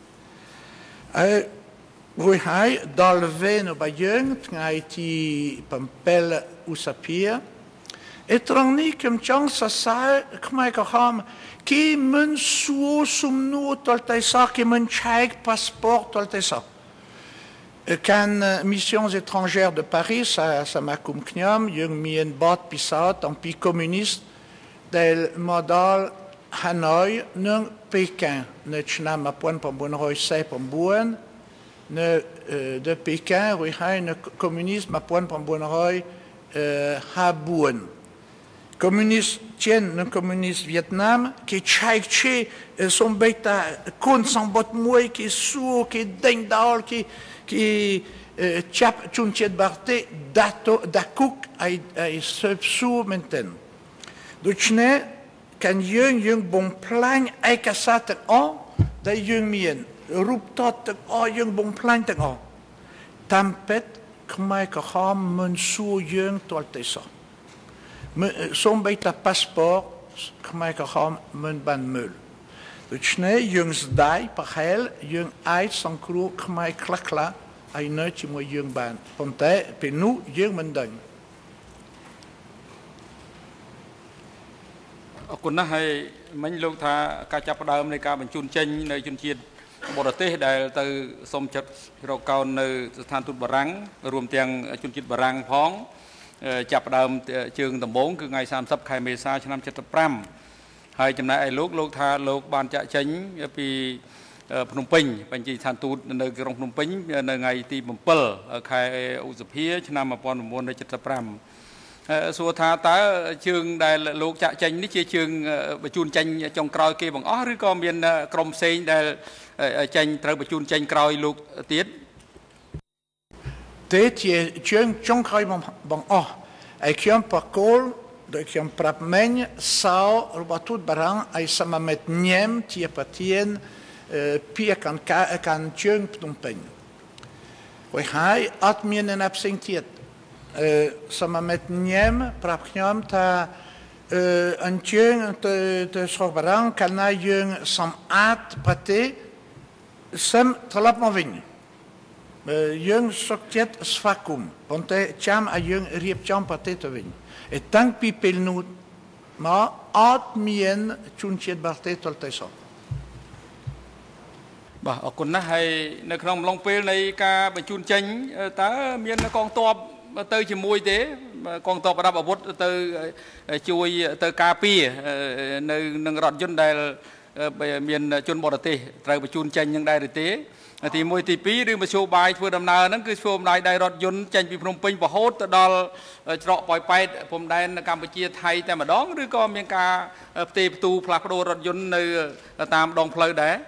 ហើយហើយដល់វិញរបស់យើងថ្ងៃទី7ឧសភាត្រង់នេះខ្ញុំចង់សរសើរខ្មែរក្រហមគេមិនសួរសំណួរតលតែសោះគេមិនឆែកប៉ាសពតតលតែសោះQuand Missions étrangères de Paris, ça m'a comme knyam, yung mien bot pisat, en pi communiste, del modal Hanoi, nung Pékin, ne chnam a point pambon roi se pambon, ne de Pékin, roi hai ne communisme a point pambon roi Habun. Communiste tien, ne communiste Vietnam, qui chaik che, son beta, kon son bot moué, qui sourd, qui ding dal, qui chap chunchiet barte dakuk ay subsu menten dochne kan yung bon plan ay kasat o da yung mien ruptot o yung bon plan teng o tampet kmai ka kham mun su yung tolte so som beta passport kmai ka kham mun ban mul dochne yung zdai pahel yung ai sankru kmai klakla ai nơi chỉ mua dương bàn còn thế về nú dương mình đừng
អរគុណណាស់ហើយមិញលោកថាការចាប់ផ្ដើមនៃការបញ្ជូនចេញនៅជនជាតិបរទេសដែលទៅសុំចិត្តរកកោននៅស្ថានទូតបារាំងរួមទាំងជនជាតិបារាំងផងចាប់ផ្ដើមជើងដំបូងគឺថ្ងៃ30ខែមេសាឆ្នាំ75ហើយចំណែកឯលោកថាលោកបានចាក់ចេញពីភ្នំពេញបញ្ជីស្ថានទូតនៅក្រុងភ្នំពេញនៅថ្ងៃទី7ខែឧសភាឆ្នាំ1975សួរថាតើជើងដែលលោកចាក់ចេញនេះជាជើងបញ្ជូនចេញចុងក្រោយគេបងអស់ឬក៏មានក្រុមផ្សេងដែលចេញត្រូវបញ្ជូនចេញក្រោយលោកទៀត
ទេជាជើងចុងក្រោយបងអស់ហើយខ្ញុំបកគោលដោយខ្ញុំប្រាប់មិញសោរបស់ទូតបារាំងឲ្យសមមិត្តញ៉ែមជាប្រធានពីកាន់ជើងភ្នំពេញហើយអត់មានអ្នកណាផ្សេងទៀតសមមិត្តញ៉ែមប្រាប់ខ្ញុំថាអញ្ជើញទៅស្រុកបារាំងកាលណាយើងសម្អាតប្រទេសsemត្រឡប់មកវិញយើងសុខចិត្តស្វាគមន៍ប៉ុន្តែចាំឲ្យយើងរៀបចំប្រទេសទៅវិញតាំងពីពេលនោះ mà át miên chun chiết bạc tê tol tay so
បាទអរគុណណាស់ហើយនៅក្នុងអំឡុងពេលនៃការបញ្ជូនចេញតើមានកងទ័ពទៅជាមួយទេកងទ័ពប្រដាប់អាវុធទៅជួយទៅការពារនៅនឹងរថយន្តដែលមានជនបរទេសត្រូវបញ្ជូនចេញនឹងដែរឬទេទី1ទី2ឬមធ្យោបាយធ្វើដំណើរហ្នឹងគឺធ្វើដំណើរដោយរថយន្តចេញពីភ្នំពេញរហូតទៅដល់ច្រកប៉ោយប៉ែតព្រំដែនកម្ពុជាថៃតែម្ដងឬក៏មានការផ្ទេរផ្ទូផ្លាស់ប្ដូររថយន្តនៅតាមដងផ្លូវដែរ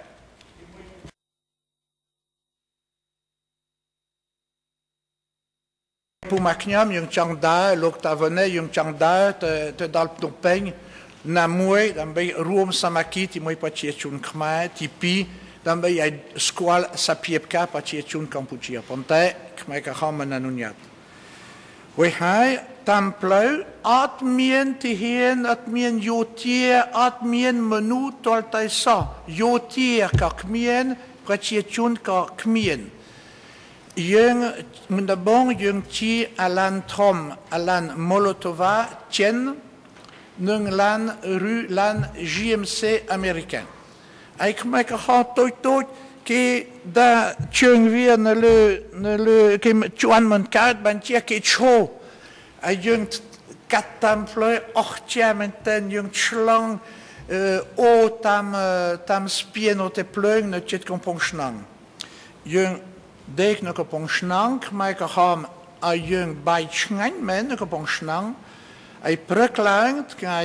Pour ma knyam, yung chang da, l'octavone, yung chang da, te dal Phnom Penh, na mui, dambe ruom samaki, ti mui pa chia chun khmer, ti pi, dambe ay squal sa piepka pa chia chun Kampuchea. Ponte, khmer ka kham nanunyat. We hai, tam plau, at mien ti hien, at mien yotier, at mien menu tol tai sa, yotier ka khmien, pa chia chun ka khmien. Yung mundabong yung chi alan Trom, alan Molotova, Tien, nung lan rue lan JMC américain. Ay kmai ka ha toi ki da chung via ne le ki chuan mon kaart ban chia ki cho. Ay yung katam floi ochtia menten yung chlang o tam spien o te pleung ne chet kompong schnang. Yung Dek nog op een snang, maar ik ga een jong bij schijn men nog op een snang. Hij preklangt, hij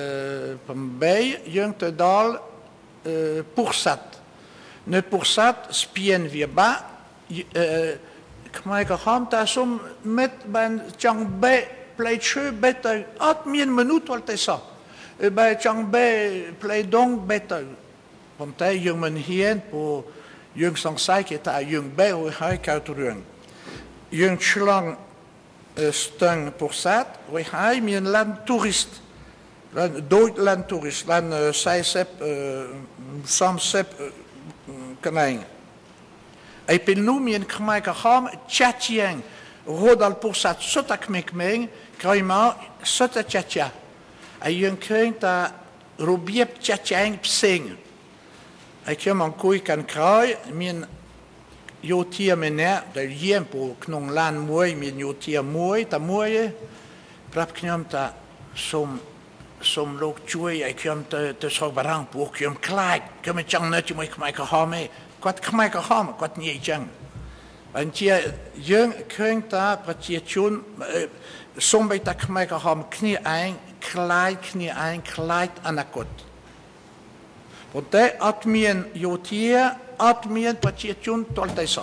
bij jong te dal pursat. Ne pursat spien weer ba. Maar ik ga daar som met bij chang bij pleitje beter. 8 minuut wat hij sa. Bij chang bij pleidong beter. Want hij jong men hier voor Jung sang sai ke ta jung be o hai ka turung jung chlang stang pursat we hai mien land toerist land Duitsland toerist land sai sep sam sep kanang ai pen nu mien khmai ka kham chachiang rodal pursat sotak mekmeng kraima sota chacha ai jung krein ta rubiep chachiang psing Ik heb een koei kan kruien, mijn jotier meneer, dat jempo knong lan mooi, mijn jotier mooi, dat mooie, prap knam ta som lok chui, ik heb te zo barang po, ik heb klaar, ik heb een chang net, je moet mij gehamen, kwat mij gehamen, kwat niet chang. Want je jong kring ta, pratie chun, som bij ta mij gehamen, knie ein, kleid anakot. Ponte atmien jotier, atmien pachiechun toltaisa.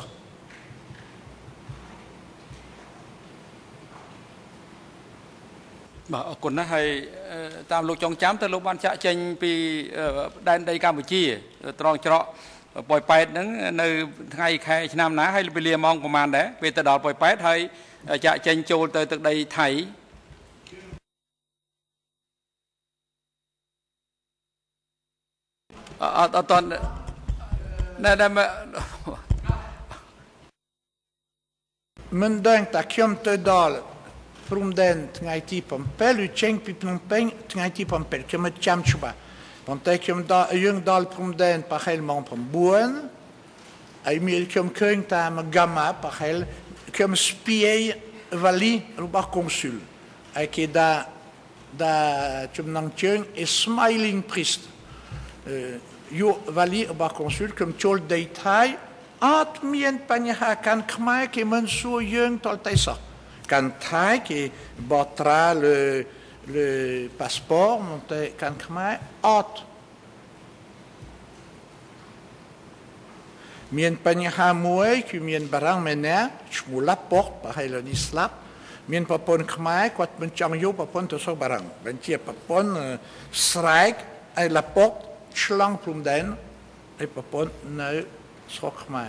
បាទអរគុណណាស់ហើយតាមលោកចងចាំទៅលោកបានចាក់ចេញពីដែនដីកម្ពុជាត្រង់ច្រកប៉ោយប៉ែតហ្នឹងនៅថ្ងៃខែឆ្នាំណាហើយវេលាម៉ោងប្រហែលដែរពេលទៅដល់ប៉ោយប៉ែតហើយចាក់ចេញចូលទៅទឹកដីថៃអត់តណែតែ
មិនដឹងតាខ្ញុំទៅដល់ព្រំដែនថ្ងៃទី7ចេញពីភ្នំពេញថ្ងៃទី7ខ្ញុំមិនចាំច្បាស់ប៉ុន្តែខ្ញុំយើងដល់ព្រំដែនប្រហែលម៉ោង9ហើយមានខ្ញុំឃើញតាមហ្គាម៉ាប្រហែលខ្ញុំស្ពាយវ៉ាលីរបស់កុងស៊ុលហើយគេដាចំណងជើង Smiling Priest យោវ៉ាលីរបស់កុងស៊ុលខ្ញុំចូលដីថៃអត់មានបញ្ហាកាន់ខ្មែរគេមិនសួរយើងតលតែសោះកាន់ថៃគេបត្រាle passeport មកតែកាន់ខ្មែរអត់មានបញ្ហាមួយគឺមានបារាំងម្នាក់ឈ្មោះឡាប៉ុតប្រហែលនេះស្លាប់មានប្រពន្ធខ្មែរគាត់មិនចង់យកប្រពន្ធទៅសុខបារាំងបញ្ជាប្រពន្ធស្រែកឲ្យឡាប៉ុតឆ្លងព្រំដែនឲ្យប្រពន្ធនៅស្រុកខ្មែរ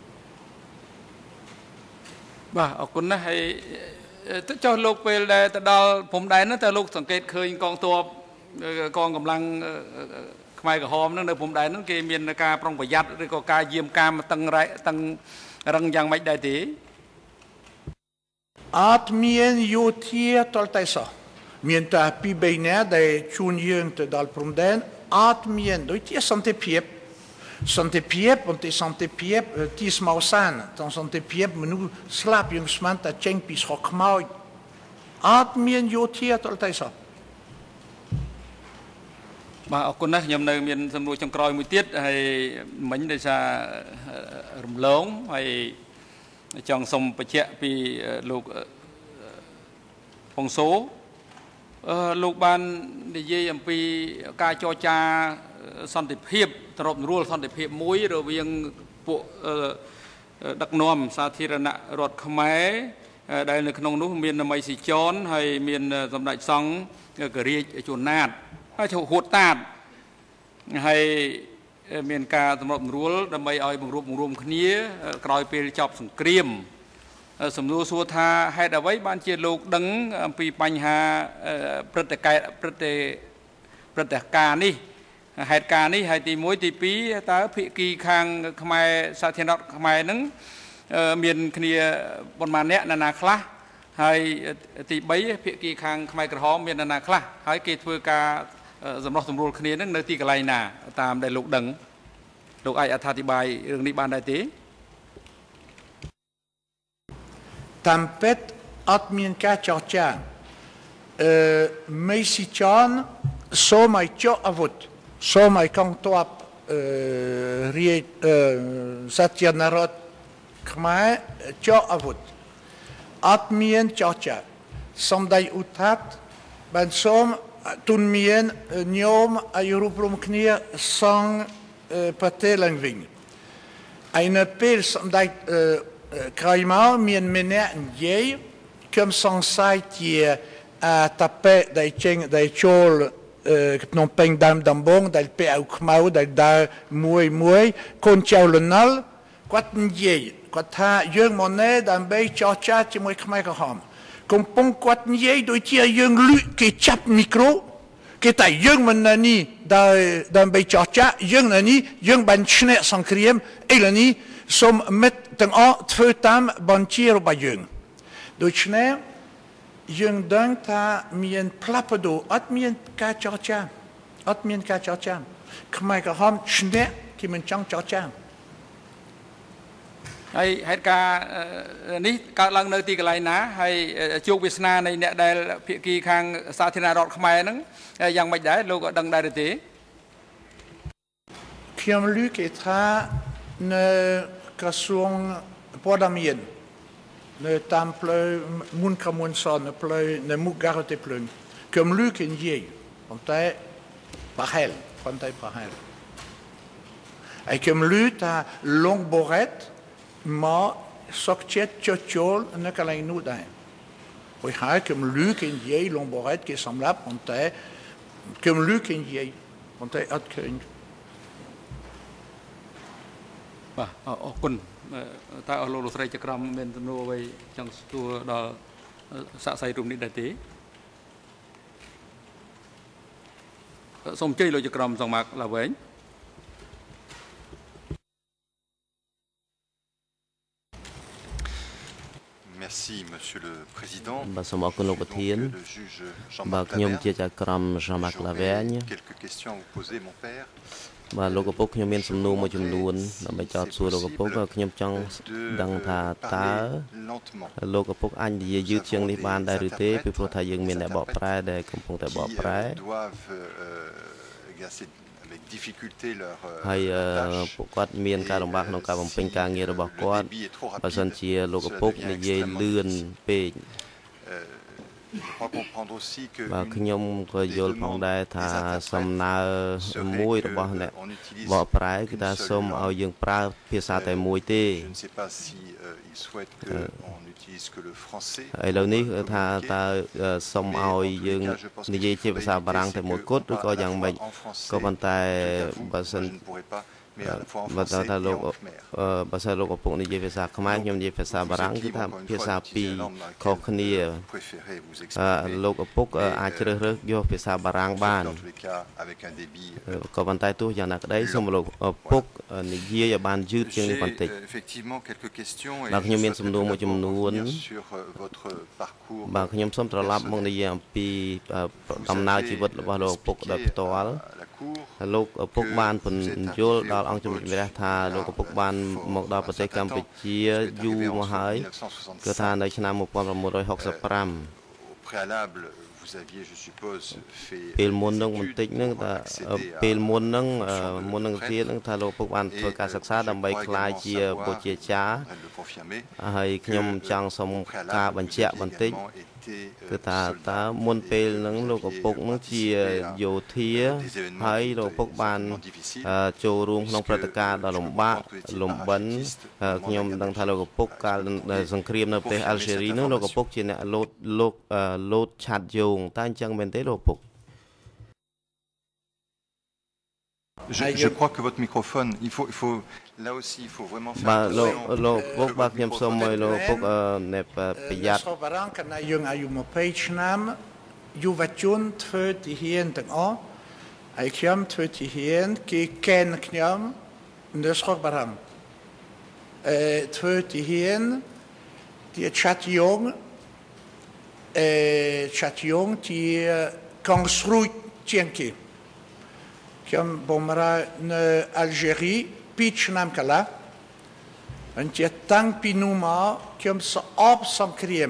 បាទអរគុណណាស់ហើយទៅចុះលោកពេលដែលទៅដល់ព្រំដែនហ្នឹងតើលោកសង្កេតឃើញកងទ័ពកងកម្លាំងខ្មែរក្រហមហ្នឹងនៅព្រំដែនហ្នឹងគេមានការប្រុងប្រយ័ត្នឬក៏ការយាមកាមតឹងរឹងយ៉ាងម៉េចដែរទេ
អត់មានយោធាតលតែសោះមានតាពី3នាក់ដែលជួនយើងទៅដល់ព្រំដែនអត់មានដូចជាសន្តិភាពបន្តិសន្តិភាពទីស្មៅសានទាំងសន្តិភាពមនុស្សស្លាប់យើងស្មានតែចេញពីស្រុកខ្មោចអត់មានយោធាតលតែសោះ
បាទអរគុណណាស់ខ្ញុំនៅមានសំណួរចុងក្រោយមួយទៀតហើយមិញដោយសាររំលងហើយចង់សូមបញ្ជាក់ពីលោកពងសូលោកបាននិយាយអំពីការចរចាសន្តិភាពទ្របរួលសន្តិភាពមួយរវាងពួកដឹកនាំសាធារណរដ្ឋខ្មែរដែលនៅក្នុងនោះមាននាមីស៊ីចនហើយមានសម្ដេចសង្ឃករាជជួនណាតហើយហួតតាតហើយមានការសម្របសម្រួលដើម្បីឲ្យបង្រួបបង្រួមគ្នាក្រោយពេលចប់សង្គ្រាមសំណួរសួរថាហេតុអ្វីបានជាលោកដឹងអំពីបញ្ហាព្រឹត្តិការណ៍នេះហេតុការណ៍នេះហើយទី1ទី2តើភាគីខាងខ្មែរសាធារណរដ្ឋខ្មែរហ្នឹងមានគ្នាប៉ុន្មានអ្នកណាខ្លះហើយទី3ភាគីខាងខ្មែរក្រហមមានណាខ្លះហើយគេធ្វើការសម្រុះសម្រួលគ្នាហ្នឹងនៅទីកន្លែងណាតាមដែលលោកដឹងលោកអាចអត្ថាធិប្បាយរឿងនេះបានដែរទេ
តាមពិតអត់មានការចរចាមេស៊ីចនសូមឲ្យចុះអាវុធសូមឲ្យកងទ័ពរាជសាធារណរដ្ឋខ្មែរចុះអាវុធអត់មានចរចាសម្ដេចឧទ្ទិសបានសូមទុនមានញោមឲ្យរួបរមគ្នាសង់ប្រទេសឡើងវិញហើយនៅពេលសម្ដេចក្រោយមកមានម្នាក់និយាយខ្ញុំសង្ស័យជាតាប៉េដែលចូលក្នុងពេញដើមដំបងដែលពាក់អាវខ្មៅដែលដើរមួយកូនចៅលណលគាត់និយាយគាត់ថាយើងមកណែដើម្បីចរចាជាមួយខ្មែរក្រហមកំពុងគាត់និយាយដូចជាយើងលឺគេចាប់មីក្រូគេតែយើងមិនណានេះដើម្បីចរចាយើងណានេះយើងបានឈ្នះសង្គ្រាមឥឡូវនេះសូមមិត្តទាំងអស់ធ្វើតាមបញ្ជារបស់យើងដូច្នេះយើងដឹងថាមានផ្លាស់ប្ដូរអត់មានការចរចាខ្មែរក្រហមឈ្នះគេមិនចង់ចរចា
ហើយហេតុការណ៍នេះកើតឡើងនៅទីកន្លែងណាហើយជោគវាសនានៃអ្នកដែលភាគីខាងសាធារណរដ្ឋខ្មែរហ្នឹងយ៉ាងម៉េចដែរលោកក៏ដឹងដែរទេ
ខ្ញុំឮគេថានៅក្រសួងព័ត៌មាននៅតាមផ្លូវមុនសននៅផ្លូវនៅមុខការទេភ្លើងខ្ញុំឮគេនិយាយប៉ុន្តែប្រហែលហើយខ្ញុំឮថាឡុងបូរ៉េតមកសុកចិត្តចូលនៅកន្លែងនោះដែរហើយខ្ញុំឮគេនិយាយឡុងបូរ៉េតគេសម្រាប់ប៉ុន្តែខ្ញុំឮគេនិយាយប៉ុន្តែអត់ឃើញ
បាទអរគុណតើអស់លោកស្រីចក្រមមានទំនួលអ្វីចង់សួរដល់សាក់សៃរូបនេះដែរទេសូមអញ្ជើញលោកចក្រមសង្មាឡាវែង
Merci, Monsieur le Président.
បាទសូមអរគុណលោកប្រធានបាទខ្ញុំជាចៅក្រម Jean-Marc Lavergne
quelques questions à vous poser mon père
បាទលោកឪពុកខ្ញុំមានសំណួរមួយចំនួនដើម្បីចោទសួរលោកឪពុកខ្ញុំចង់ដឹងថាតើលោកឪពុកអាចនិយាយយឺតជាងនេះបានដែរឬទេពីព្រោះថាយើងមានអ្នកបកប្រែដែលកំពុងតែបកប្រែហើយពួកគាត់មានការលំបាកក្នុងការបំពេញការងាររបស់គាត់បើសិនជាលោកឪពុកនិយាយលឿនពេកបាទខ្ញុំក៏យល់ផងដែរថាសំណើមួយរបស់អ្នកបកប្រែគឺថាសូមឲ្យយើងប្រើភាសាតែមួយទេឥឡូវនេះថាតើសូមឲ្យយើងនិយាយជាភាសាបារាំងតែមួយគត់ឬក៏យ៉ាងម៉េចក៏ប៉ុន្តែបើសិន
mais à la fois en
បើ
français
ថា
et
លោក
en khmer.
បើសិនលោកឪពុកនិយាយភាសាខ្មែរខ្ញុំនិយាយភាសាបារាំងគឺថាភាសាពីរខុសគ្នា
Préférez vous exprimer.
លោកឪពុកអាចជ្រើសរើសយកភាសាបារាំងបាន
Dans tous les cas, avec un débit.
ក៏ប៉ុន្តែទោះយ៉ាងណាក្តីសូមលោកឪពុកនិយាយឲ្យបានយឺតជាងនេះបន្តិច
Effectivement quelques questions et
បាទខ្ញុំមាន
je
សំណួរមួយចំនួន
revenir sur votre parcours.
បាទខ្ញុំសូមត្រឡប់មកនិយាយអំពីដំណើរជីវិតរបស់លោកឪពុកដោយផ្ទាល់
La cour
លោកឪពុកបានពន្យល់ដល់អង្គជំនុំជម្រះថាលោកឪពុកបានមកដល់ប្រទេសកម្ពុជាយូរមកហើយគឺថានៅឆ្នាំ
au préalable. Vous aviez, je suppose, fait
ពេលមុននឹងបន្តិចហ្នឹងថាពេលមុនហ្នឹងមុននឹងទៀតហ្នឹងថាលោកឪពុកបានធ្វើការសិក្សាដើម្បីក្លាយជាបូជាចារ្យ
le confirmer.
ហើយខ្ញុំចង់សុំការបញ្ជាក់បន្តិចគឺថាតើមុនពេលហ្នឹងលោកឪពុកហ្នឹងជាយោធាហើយលោកឪពុកបានចូលរួមក្នុងព្រឹត្តិការណ៍ដ៏លំបាកលំបិនខ្ញុំដឹងថាលោកឪពុកកាលសង្គ្រាមនៅប្រទេសអាល់ហ្សេរីនោះលោកឪពុកជាអ្នកលោតឆាត់យោងតែអញ្ចឹងមែនទេលោកឪពុក
Je crois que votre microphone, là aussi, il faut vraiment faire
បាទលោកពុកបាទខ្ញុំសូមឲ្យលោកពុកអ្នកប្រយ័ត្ន
ស្រុកបារាំងកាលណាយើងអាយុ20ឆ្នាំយុវជនធ្វើទីហ៊ានទាំងអស់ហើយខ្ញុំធ្វើទីហ៊ានគេកេនខ្ញុំនៅស្រុកបារាំងធ្វើទីហ៊ានទីឆាត់យងទីកងស្រួយជាងគេខ្ញុំបំរើនៅអាល់ហ្សេរី2ឆ្នាំកន្លះអញ្ចឹងតាំងពីនោះមកខ្ញុំស្អប់សង្គ្រា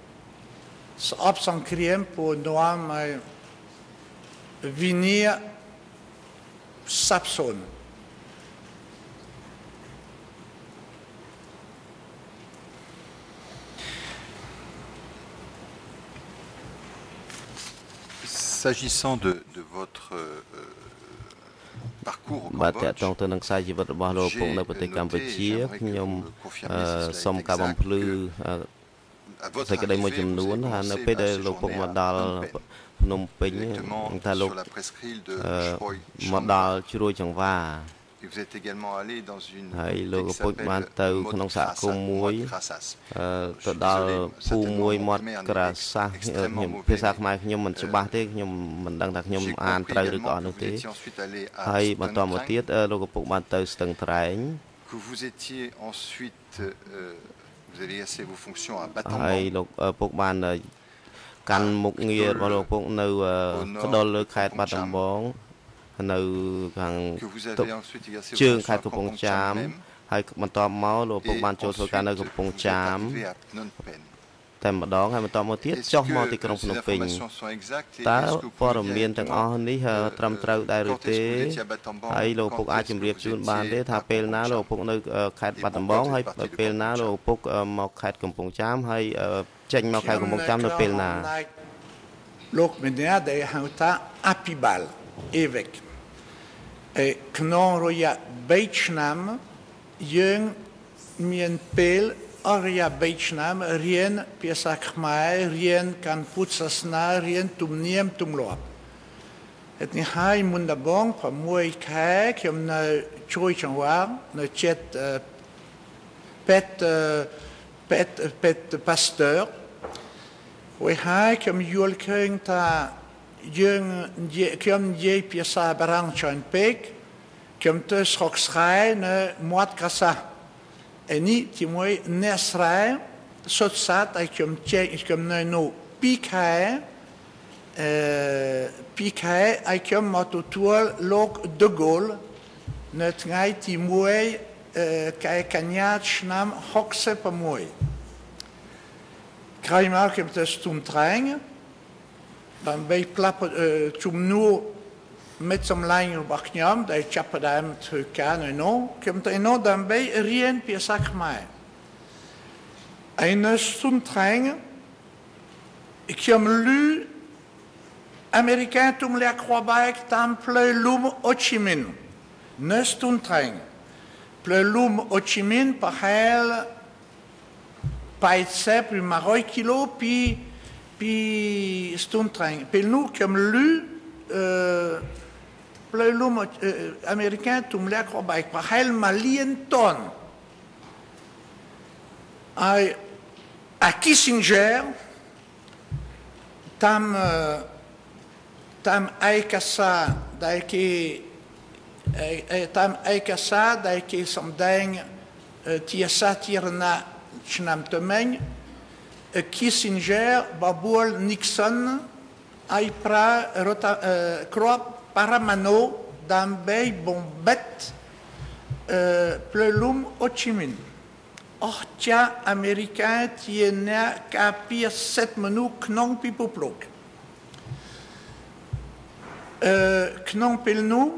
មព្រោះនាំឲ្យវិញ្ញាសាប់សូន
S'agissant de votre parcours au
បាទតក
Cambodge,
តងទៅនឹងខ្សែជីវិតរបស់លោកឪពុកនៅប្រទេសកម្ពុជាខ្ញុំសូមការបំភ្លឺ
à votre
សេចក្តីមួយចំ
arrivée,
នួន
vous
ថា
avez
នៅ
commencé
ពេល
à
ដែលលោកពុក
séjourner
មកដល់
à
ភ្នំពេញ
directement
ថា
sur
លោក
la presqu'île de Choi
មកដល់ជ្រោយចង្វា
Et vous êtes également allé dans une
ហើយ
ville
លោកឪ
qui
ពុកបាន
s'appelle
ទៅក្នុងសហគមន៍មួយ
Mode Krassas.
ទៅដល់ភូមិមួយមាត់ក្រាសាសខ្ញុំភាសាខ្មែរខ្ញុំមិនច្បាស់ទេខ្ញុំមិនដឹងថាខ្ញុំអានត្រូវឬក៏អត់នោះទេ ហើយបន្តមកទៀតលោកឪពុកបានទៅស្ទឹងត្រែង
que vous étiez ensuite vous avez exercé vos fonctions à
ហើយ
Battambang
លោកឪពុកបានកាន់មុខងាររបស់លោកឪពុកនៅក្ដុលលើខេត្តបាត់ដំបងនៅខាង
que vous avez ensuite exercé
ជើង
vos
ខេត្តកំពង់ចាម
même
ហើយបន្ទាប់មកលោកឪពុកបានចូលធ្វើការនៅកំពង់ចាម
arrivé à Phnom Penh.
តែម្ដងហើយបន្តមកទៀតចុះមកទីក្រុងភ្នំពេញ
Ces informations sont exactes et
តើ
est-ce que vous
ព័ត៌
pouvez
មានទាំងអស់នេះត្រឹមត្រូវដែរឬ
quand
ទេ
est-ce que vous étiez à Battambang
ហើយលោកឪពុកអាចជម្រាបជូនបានទេថាពេលណាលោកឪពុកនៅខេត្តបាត់ដំបងហើយពេលណាលោកឪពុកមកខេត្តកំពង់ចាមហើយចេញមកខេត្តកំពង់ចាមនៅពេលណា
លោកម្នាក់ដែលហៅថាអភិបាលអេវេកក្នុងរយៈ3ឆ្នាំយើងមានពេលអរិយា3ឆ្នាំរៀនភាសាខ្មែររៀនកាន់ពុទ្ធសាសនារៀនទំនៀមទម្លាប់នេះហើយមុនដំបូង6ខែខ្ញុំនៅជួយចង្វារនៅចិត្តពេទ្យប៉ាស្ទ័រហើយខ្ញុំយល់ឃើញថាយើងខ្ញុំនិយាយភាសាបារាំងច្រើនពេកខ្ញុំទៅស្រុកស្រែនៅមាត់កាសានេះជាមួយអ្នកស្រែសុទ្ធសាធហើយខ្ញុំនៅនោះ2ខែហើយខ្ញុំមកទទួលលោកដឺហ្គោលនៅថ្ងៃទី1ខែកញ្ញាឆ្នាំ66ក្រោយមកខ្ញុំទៅស្ទុំត្រែងដើម្បីផ្លាប់ជំនួសមិត្តសម្លាញ់របស់ខ្ញុំដែលចាប់ផ្ដើមធ្វើការនៅនោះខ្ញុំទៅនោះដើម្បីរៀនភាសាខ្មែរហើយនៅស្ទុំត្រែងខ្ញុំឮអាមេរិកទុំលាក់ខ្វបែកតាមផ្លូវលូមអូឈីមីននៅស្ទុំត្រែងផ្លូវលូមអូឈីមីនប្រហែល80 plus 100 kilos puis stond train puis nous comme lu pleulum Amerikaan toen lek op bij helemaal lien ton. À Kissinger, tam aikasa daike samdeng tiasa tirna chnam temeng Kissinger babol Nixon ai pra crop paramano dambei bombet pleulum Ho Chi Minh. Ortia Amerikaan tiene kapir 7 menu knong pipoplok. Knong pilnu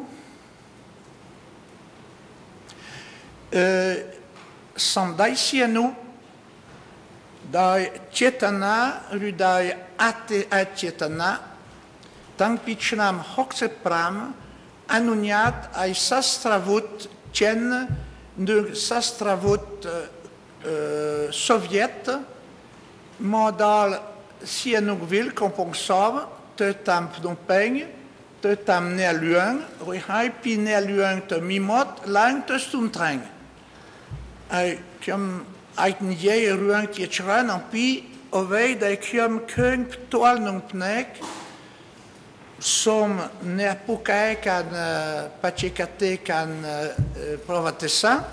sandai sianu dai Chetana rudai ate a Chetana tang pichnam hoksepram anuniat ai sastravut chen de sastravut Soviet modal Sihanoukville Kampong te tam Phnom Penh te tam Nha Luang roi pi Nha Luang te Mimot lang te Stoentreng ai kem ait nie ruang tie chran en pi ovei da kem keung toal nong pnek som ne pukai kan pachekate kan provatesa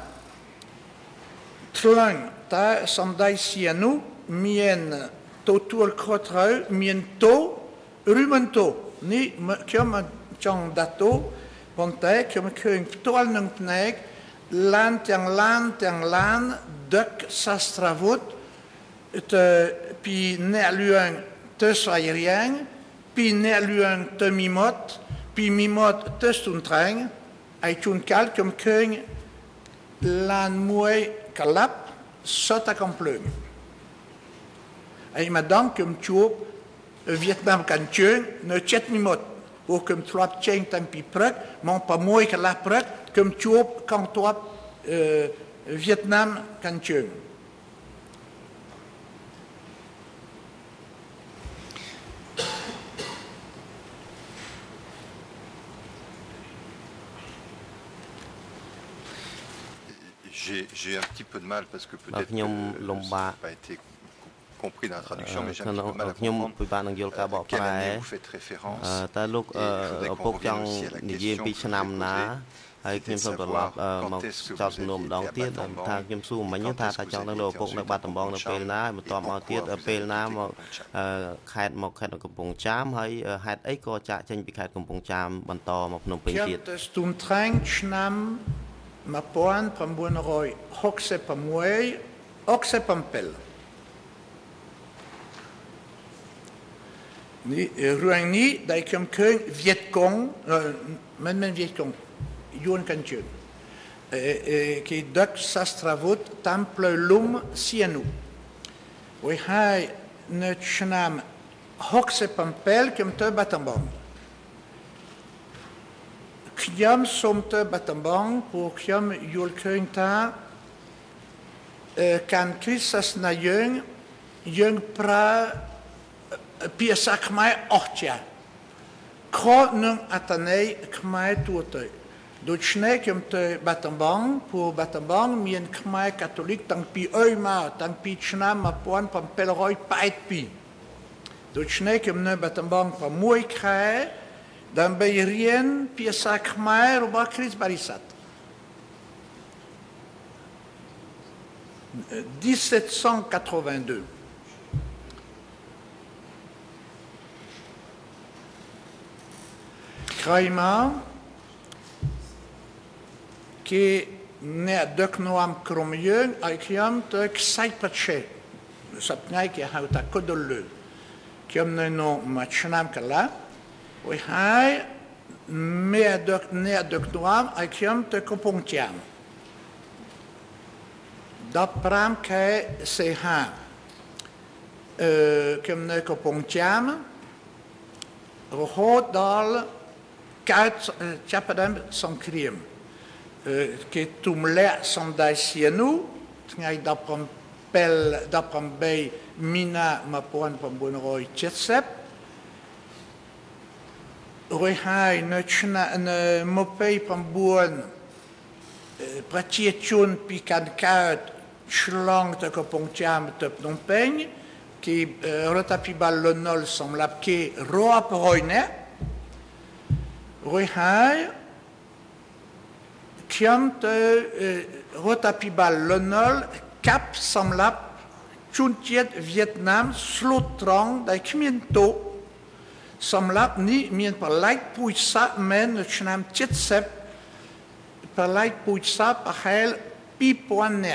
Tlang ta samdai sianu mien totual krotrau mien to rumento ni kem chang dato ponte kem keung toal nong pnek lan duk sastravut te pi Nha Luang te Soyeriang pi Nha Luang te Mimot pi Mimot te Stoentreng ai tjoen kal kem keung lan mooi kalap sota kampleung ai madam kem tjoop Vietnam kan tjeung ne chet Mimot pour kem tlap tjeng tang pi prek mon pa mooi kalap prek kem tjoop kan toap Vietnam kan tjeung.
J'ai un petit peu de mal parce que peut-être que ça n'a pas été compris dans la traduction, mais j'ai un petit peu mal à comprendre quelle année vous faites référence. Et il faudrait qu'on revienne aussi à la question que j'ai posée.
ហើយខ្ញុំសូមត្រឡប់មកចោទសំណួរម្ដងទៀតថាខ្ញុំសួរមិញថាចង់ដឹងលោកឪពុកនៅបាត់ដំបងនៅពេលណាបន្ទាប់មកទៀតពេលណាមកខេត្តកំពង់ចាមហើយហេតុអីក៏ចាក់ចេញពីខេត្តកំពង់ចាមបន្តមកភ្នំពេញទៀត
Stoentrengឆ្នាំ1966 67នេះរឿងនេះដែលខ្ញុំឃើញវៀតកុងមិនវៀតកុង Yuan Kanchun, qui duk sastravut temple lum sianu. We hai ne chnam hoxe pampel kem te batambang. Kjam som te batambang pour kjam yul keungta kan krisas na yung pra piasa kmai ortia. Kro nung atanei kmai tuotoi. Dochne kem te batambang pour batambang mien khmer catholique tang pi euma tang pi chna ma poan pam pelroi pait pi dochne kem ne batambang pa moi khae dan beirien pi sa khmer ba Chris Barisat 1782 Kraima qui ne duk noam kromjeung aikiam te ksaipache sapnai ki hauta kodollu kiam no machnam kala we hai me duk noam aikiam te kopongtiam dat pram ke se ha kiam ne kopongtiam rohot dal kat chapadam sankriem que tumle sondai sianu ngai dapram bay mina mapuan pambunroi chetsep rồi hai nó mopay pambuan prachiet chun pi kan kaut schlang te kopongcham te Phnom Penh qui rotapi ballonol semblap ke roa poroine rồi hai kiam te rotapi ballonol cap semblap chun tiet Vietnam slotrang dai kmiento semblap ni mien per light puisa men chnam chetsep per light puisa pahel pipoane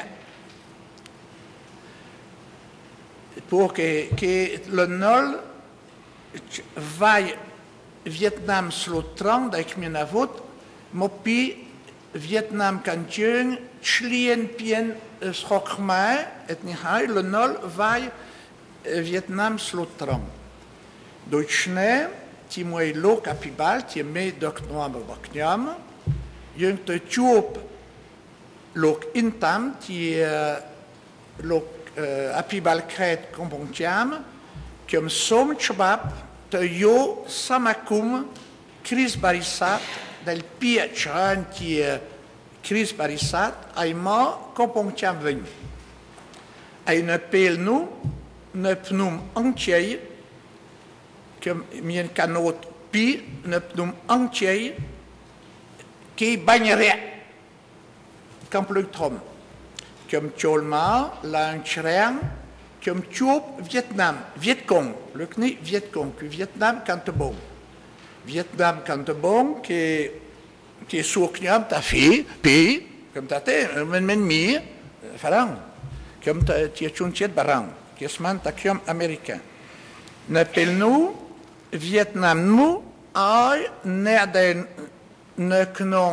pour que le nol vai Vietnam slotrang dai kmienavot mopi Vietnam kanjung chlien pien schokma et ni hai le nol vai Vietnam slotrang Deutschne ti moi lo capibal ti me dok noam bakniam yung te chup lok intam ti lok apibal kret kompongtiam kem som chbab te yo samakum Chris Barisat del pia chan ti Chris Barisat ai ma kompongtiam ven ai ne pel nu ne pnum entier que mien canot pi ne pnum entier qui bagnerait comme le trom comme cholma l'enchreang comme chup Vietnam Vietcong le kni Vietcong que Vietnam Cantebong Vietnam Cantebong qui est sur kniam ta fille pi comme ta te men mi farang comme ta ti chunchiet barang qui sman ta kiam américain n'appelle nous Vietnam nu ai nerden ne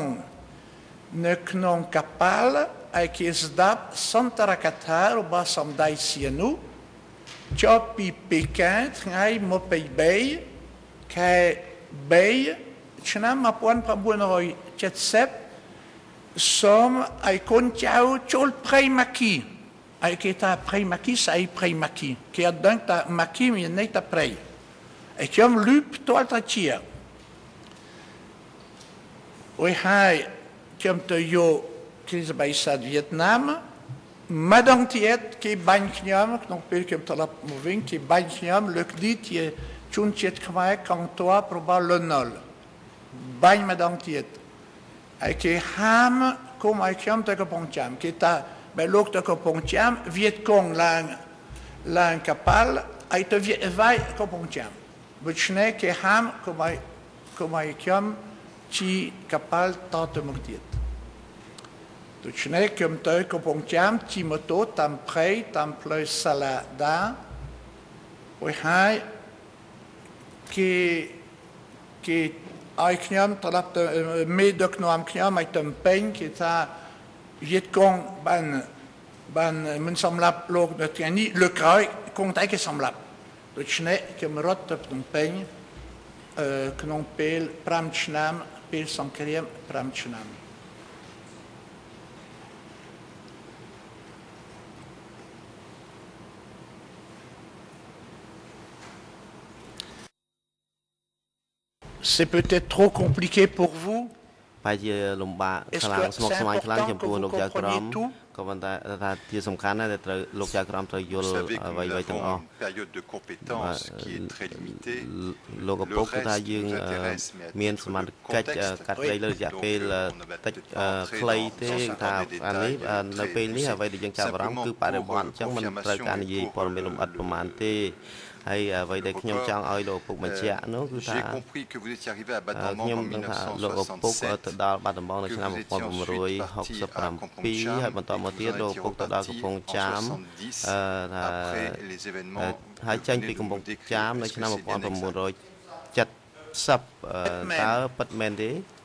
knon kapal ai kisdap santarakatar o basam dai sienu chopi Pekin trai mo bay kai bay chnam mapuan pabuenoi chetsep som ai kon chau chol prei maki ai kita prei maki sai prei maki ki adank ta maki mi nei ta prei et comme lup toi ta chia oui hai comme te yo crise baïsa de Vietnam madame tiet qui bagnam donc peut comme te la moving qui bagnam le dit qui chun tiet kmai quand toi probable le nol bagn madame tiet et qui ham comme ai comme te kopongcham qui ta ben l'autre te kopongcham Viet Cong la capal ai te vai kopongcham Buchne ke ham komai kiam chi kapal tate mugdiet. Buchne kem te kopongtiam chi moto tam prei tam plus salada. We hai ke ai kniam talap me dok no am kniam ai tam pen ki ta Vietcong ban mun samlap lok de tiani le krai kong tai ke samlap. Dočne, kem rot te Phnom Penh, knon pel pram chnam, pel sankriem pram chnam. C'est peut-être trop compliqué pour vous.
Est-ce que c'est important que vous compreniez tout? Vous
savez que nous avons une période de compétence qui est très limitée. Le reste nous intéresse, mais à titre de contexte, on n'a peut-être pas entré dans les détails, simplement pour confirmation.
Hay vậy đểខ្ញុំចង់ឲ្យលោកពុកបញ្ជាក់នោះគឺថាខ្ញុំលោកពុកទៅដល់បាត់ដំបងនៅឆ្នាំ1967ហើយបន្តមកទៀតលោកពុកទៅដល់កំពង់ចាមថាហើយចេញពីកំពង់ចាមនៅឆ្នាំ1970តើពិតមែនទេ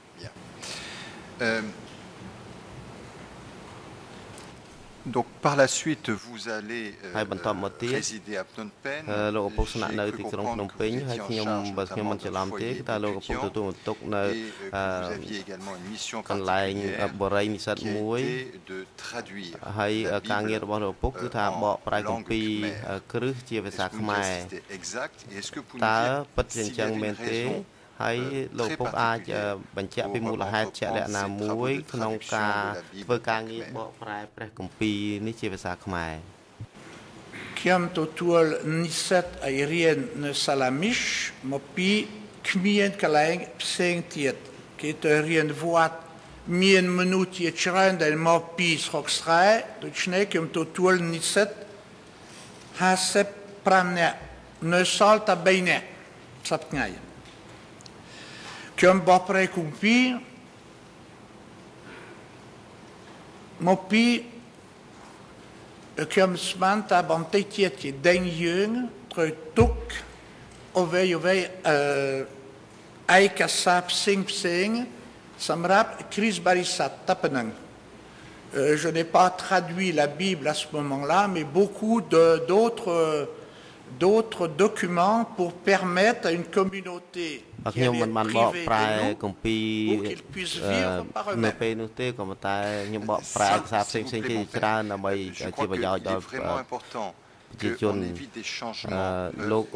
Donc par la suite vous allez résider à Phnom Penh. J'ai cru comprendre que vous étiez en charge notamment du foyer de chrétiens et que vous aviez également une mission particulière qui était de traduire la Bible en langue khmer. Est-ce que c'était exact et est-ce que vous nous dites s'il y avait une raison
ហើយលោកពុកអាចបញ្ជាក់ពីមូលហេតុជាក់លាក់ណាមួយក្នុងការធ្វើការងារបកប្រែព្រះគម្ពីរនេះជាភាសាខ្មែរ
Kiam totuol niset airien ne salamish mopi kmien kalaing pseng tiet keterien voat mien menut je chrein del mopi schokstrai do chne kiam totuol niset hasep pramne ne salta beine saptngai kiam bopre kumpi mopi Kiam smanta bantetiet je den jeung treu tuk ovei aikasap sing samrap Chris Barissat tapenang. Je n'ai pas traduit la Bible à ce moment-là, mais beaucoup d'autres documents pour permettre à une communauté qui est privée de nous, pour qu'ils puissent vivre par eux-mêmes.
Je crois qu'il est vraiment important qu'on évite des changements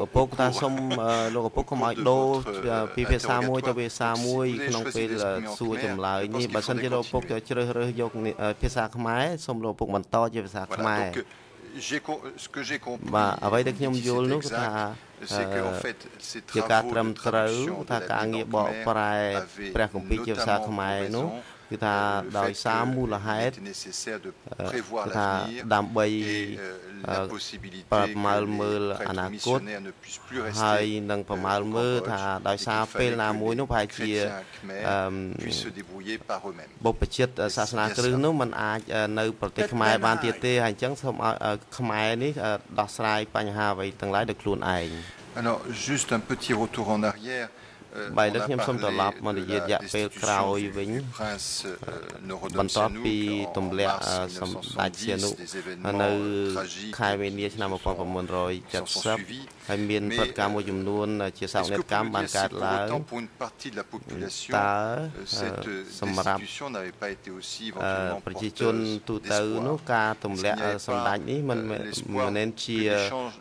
ce que j'ai compris, c'est qu'en fait, ces travaux de traduction de la Bible en khmer avaient notamment raison. Il était nécessaire de prévoir l'avenir et la possibilité que les prêtres missionnaires ne puissent plus rester au Cambodge et qu'il fallait que les chrétiens khmer puissent se débrouiller par eux-mêmes. Alors, juste un petit retour en arrière. On a parlé de la destitution du prince Norodom-Sihanouk en mars 1970, des événements tragiques qui s'en sont suivis. Mais est-ce que pour autant, pour une partie de la population, cette destitution n'avait pas été aussi éventuellement porteuse d'espoir? Est-ce qu'il n'y avait pas l'espoir que l'échange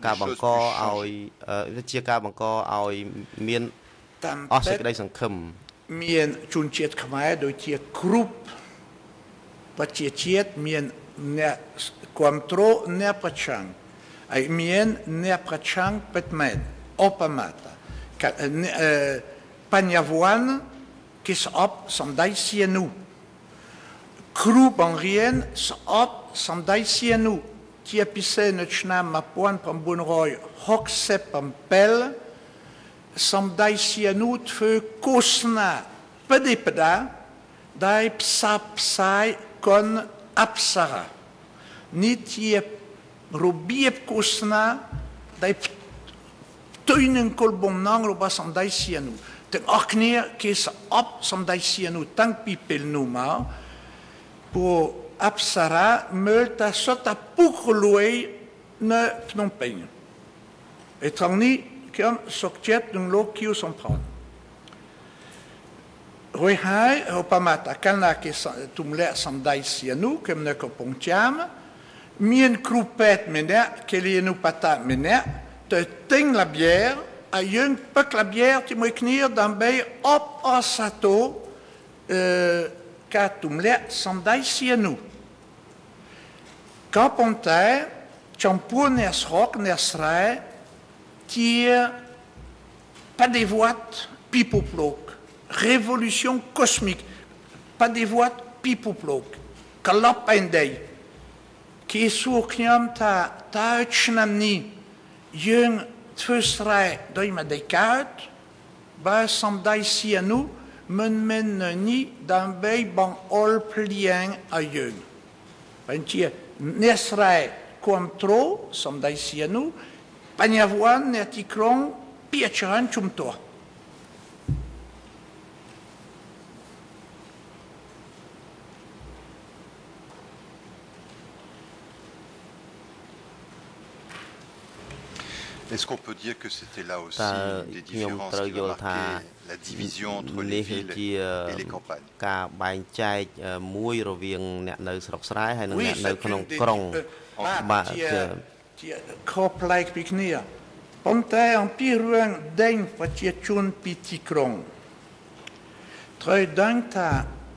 des choses
អស់សេចក្តីសង្ឃឹមមានជនជាតិខ្មែរដូចជាគ្រប់ប្រជាជាតិមានអ្នកគ្រប់គ្រងអ្នកប្រឆាំងហើយមានអ្នកប្រឆាំងពិតមែនឧបមាតាបញ្ញវន្តគេស្អប់សំដីសៀនូគ្រូបង្រៀនស្អប់សំដីសៀនូជាពិសេសនៅឆ្នាំ1967 som dai sianut för kosna pedipeda dai psapsai kon apsara nitie rubiep kosna dai tuinen kolbomnang roba som dai sianu ten akneer kes op som dai sianu tang pipel numa po apsara multa sota pukrluei ne Phnom Penh etrangni Kiam sokjet ng lokyo sompran. Roy hai opamata kalna ke tumle samdai sianu kem ne kopongcham mien croupet mena kelienu pata mena te ting la bière a yung pak la bière ti moi knir dan bay op asato ka tumle samdai sianu. Kapontai champur nesrok nesrai Tier pas des voies pipoplok, révolution cosmique, pas des voies pipoplok, kalap endei, qui est sur kniam ta utchnamni, jung tvusrai doima de kaut, ba samdai sianu, men ni dan bei ban ol plien a jung. Ben tier nesrai kontro, samdai sianu, Panyavwan nertikrong piacharan chumtoa.
Est-ce qu'on peut dire que c'était là aussi des différences qui ont marqué la division entre les villes et les campagnes?
Oui, ប៉ុន្តែអំពីរឿងដេញប្រជាជនពីទីក្រុងត្រូវដឹងថា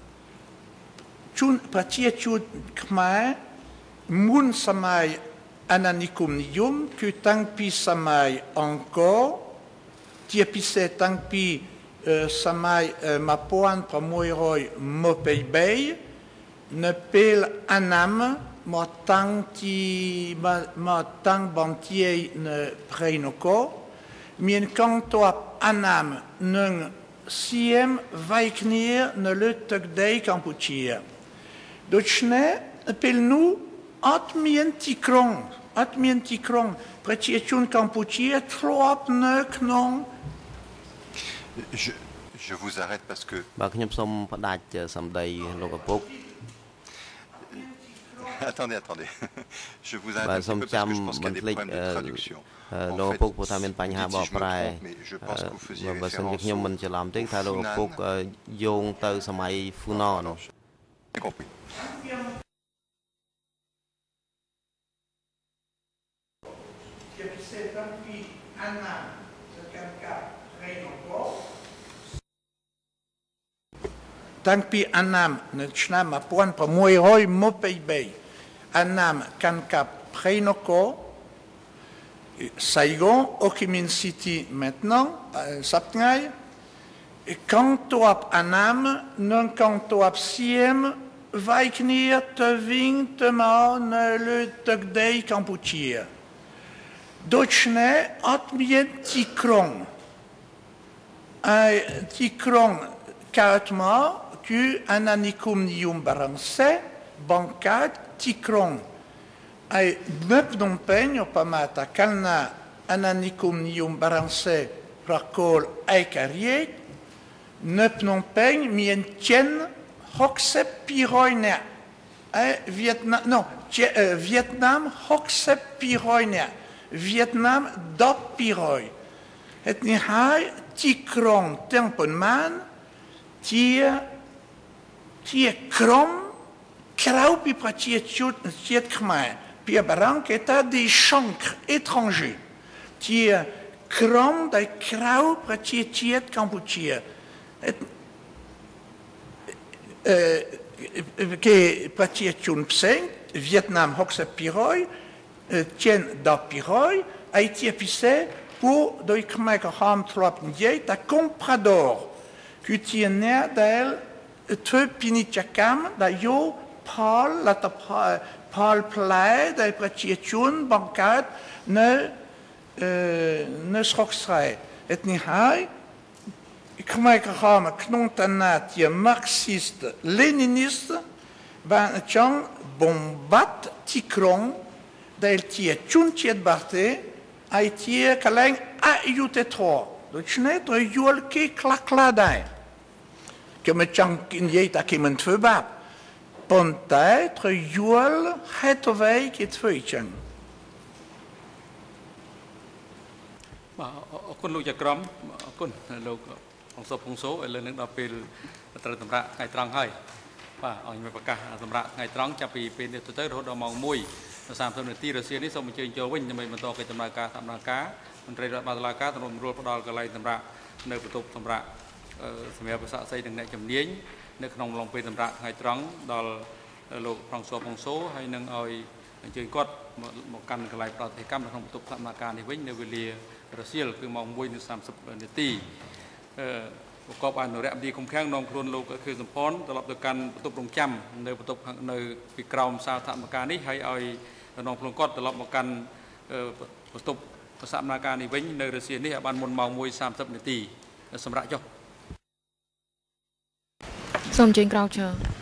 ប្រជាជនខ្មែរមុនសម័យអាណានិគមនិយមគឺតាំងពីសម័យអង្គរជាពិសេសតាំងពីសម័យ1623នៅពេលអាណាមមកតាំងបន្ទាយនៅព្រៃនគរមានកងទ័ពអាណាមនិងសៀមវាយគ្នានៅលើទឹកដីកម្ពុជាដូច្នេះពេលនោះអត់មានទីក្រុងប្រជាជនកម្ពុជាធ្លាប់នៅក្នុង
Je vous arrête parce que... Attendez. Je vous arrête un petit peu parce que je pense qu'il y a des problèmes de traduction. En fait, dites si je me trompe, mais je pense que vous faisiez référence au Funan. J'ai compris.
Tant pis Annam, ne chnam à point pour moi, mon pays. Annam, Kankap, Preinoko, Saigon, Ho Chi Minh City maintenant, Sapngai. Et quand tu as Annam, non quand tu as Siem, Vaiknir, te ving, te man, le Tugdei, Kampuchia. Dochne, Atmien Tikron. Un Tikron, Karatma, que Ananikum Nium Baranse, Bankat, Tikron. Ai Nepnon Peign, Pamata, Kalna, Ananikum Nium Baranse, Rakol, Aikariet, Nepnon Peign, Mien Tien, Hoxep Piroine, Vietnam, Hoxep Piroine, Vietnam, Dop Piroi. Et ni hai, Tikron, Tempenman, Tie krom, kraupi pratiet khmer, puis barang est des chancres étrangers. Tie krom des krau pratiet Kampuchia. Que pratiet pseng, Vietnam hoxe piroi, tien da piroi, Haïti épicé pour de khmer kaham trop ndiet à comprador. Que tiene d'elle te pinichakam da yo Paul la Paul play da pratietun bankat ne schroksrai et ni hai khmer kaham knontanat ye marxiste léniniste ban chang bombat tikron del tie chuntiet barte aitie kaleng ayute tro Dochne to yuol ke klakladai. Que me chang kinjeit a kimen tvebab. Pontai to yuol hetovei ki tveichen.
បាទអរគុណលោកចក្រមអរគុណលោកអង្គសុភពងសូឥឡូវនឹងដល់ពេលត្រូវសម្រាប់ថ្ងៃត្រង់ហើយបាទឲ្យខ្ញុំប្រកាសសម្រាប់ថ្ងៃត្រង់ចាប់ពីពេលនេះទៅរហូតដល់ម៉ោង 1:30 នាទីរសៀលនេះសូមអញ្ជើញចូលវិញដើម្បីបន្តកិច្ចដំណើរការតាមដំណើរការមន្ត្រីរដ្ឋបាលតុលាការទំនុំរួលផ្ដល់កន្លែងសម្រាប់នៅបន្ទប់សម្រាប់សម្រាប់សាកសីនិងអ្នកជំនាញនៅក្នុងឡងពេលសម្រាប់ថ្ងៃត្រង់ដល់លោកប្រងសពងសូហើយនឹងឲ្យអញ្ជើញគាត់មកកាន់កន្លែងប្រតិកម្មនៅក្នុងបន្ទប់ដំណើរការនេះវិញនៅវេលារសៀលគឺម៉ោង 1:30 នាទីប្រកបអនុរិយមន្ត្រីគុំខាំងនាំខ្លួនលោកគឺសំផនត្រឡប់ទៅកាន់បន្ទប់រងចាំនៅបន្ទប់នៅពីក្រោមសាលធម្មការនេះហើយឲ្យនាំខ្លួនគាត់ត្រឡប់មកកាន់បន្ទប់សកម្មភាពនេះវិញនៅរសៀលនេះឲ្យបានមុនម៉ោង 1:30 នាទីសម្រាប់ចុះសូមអញ្ជើញក្រោកឈរ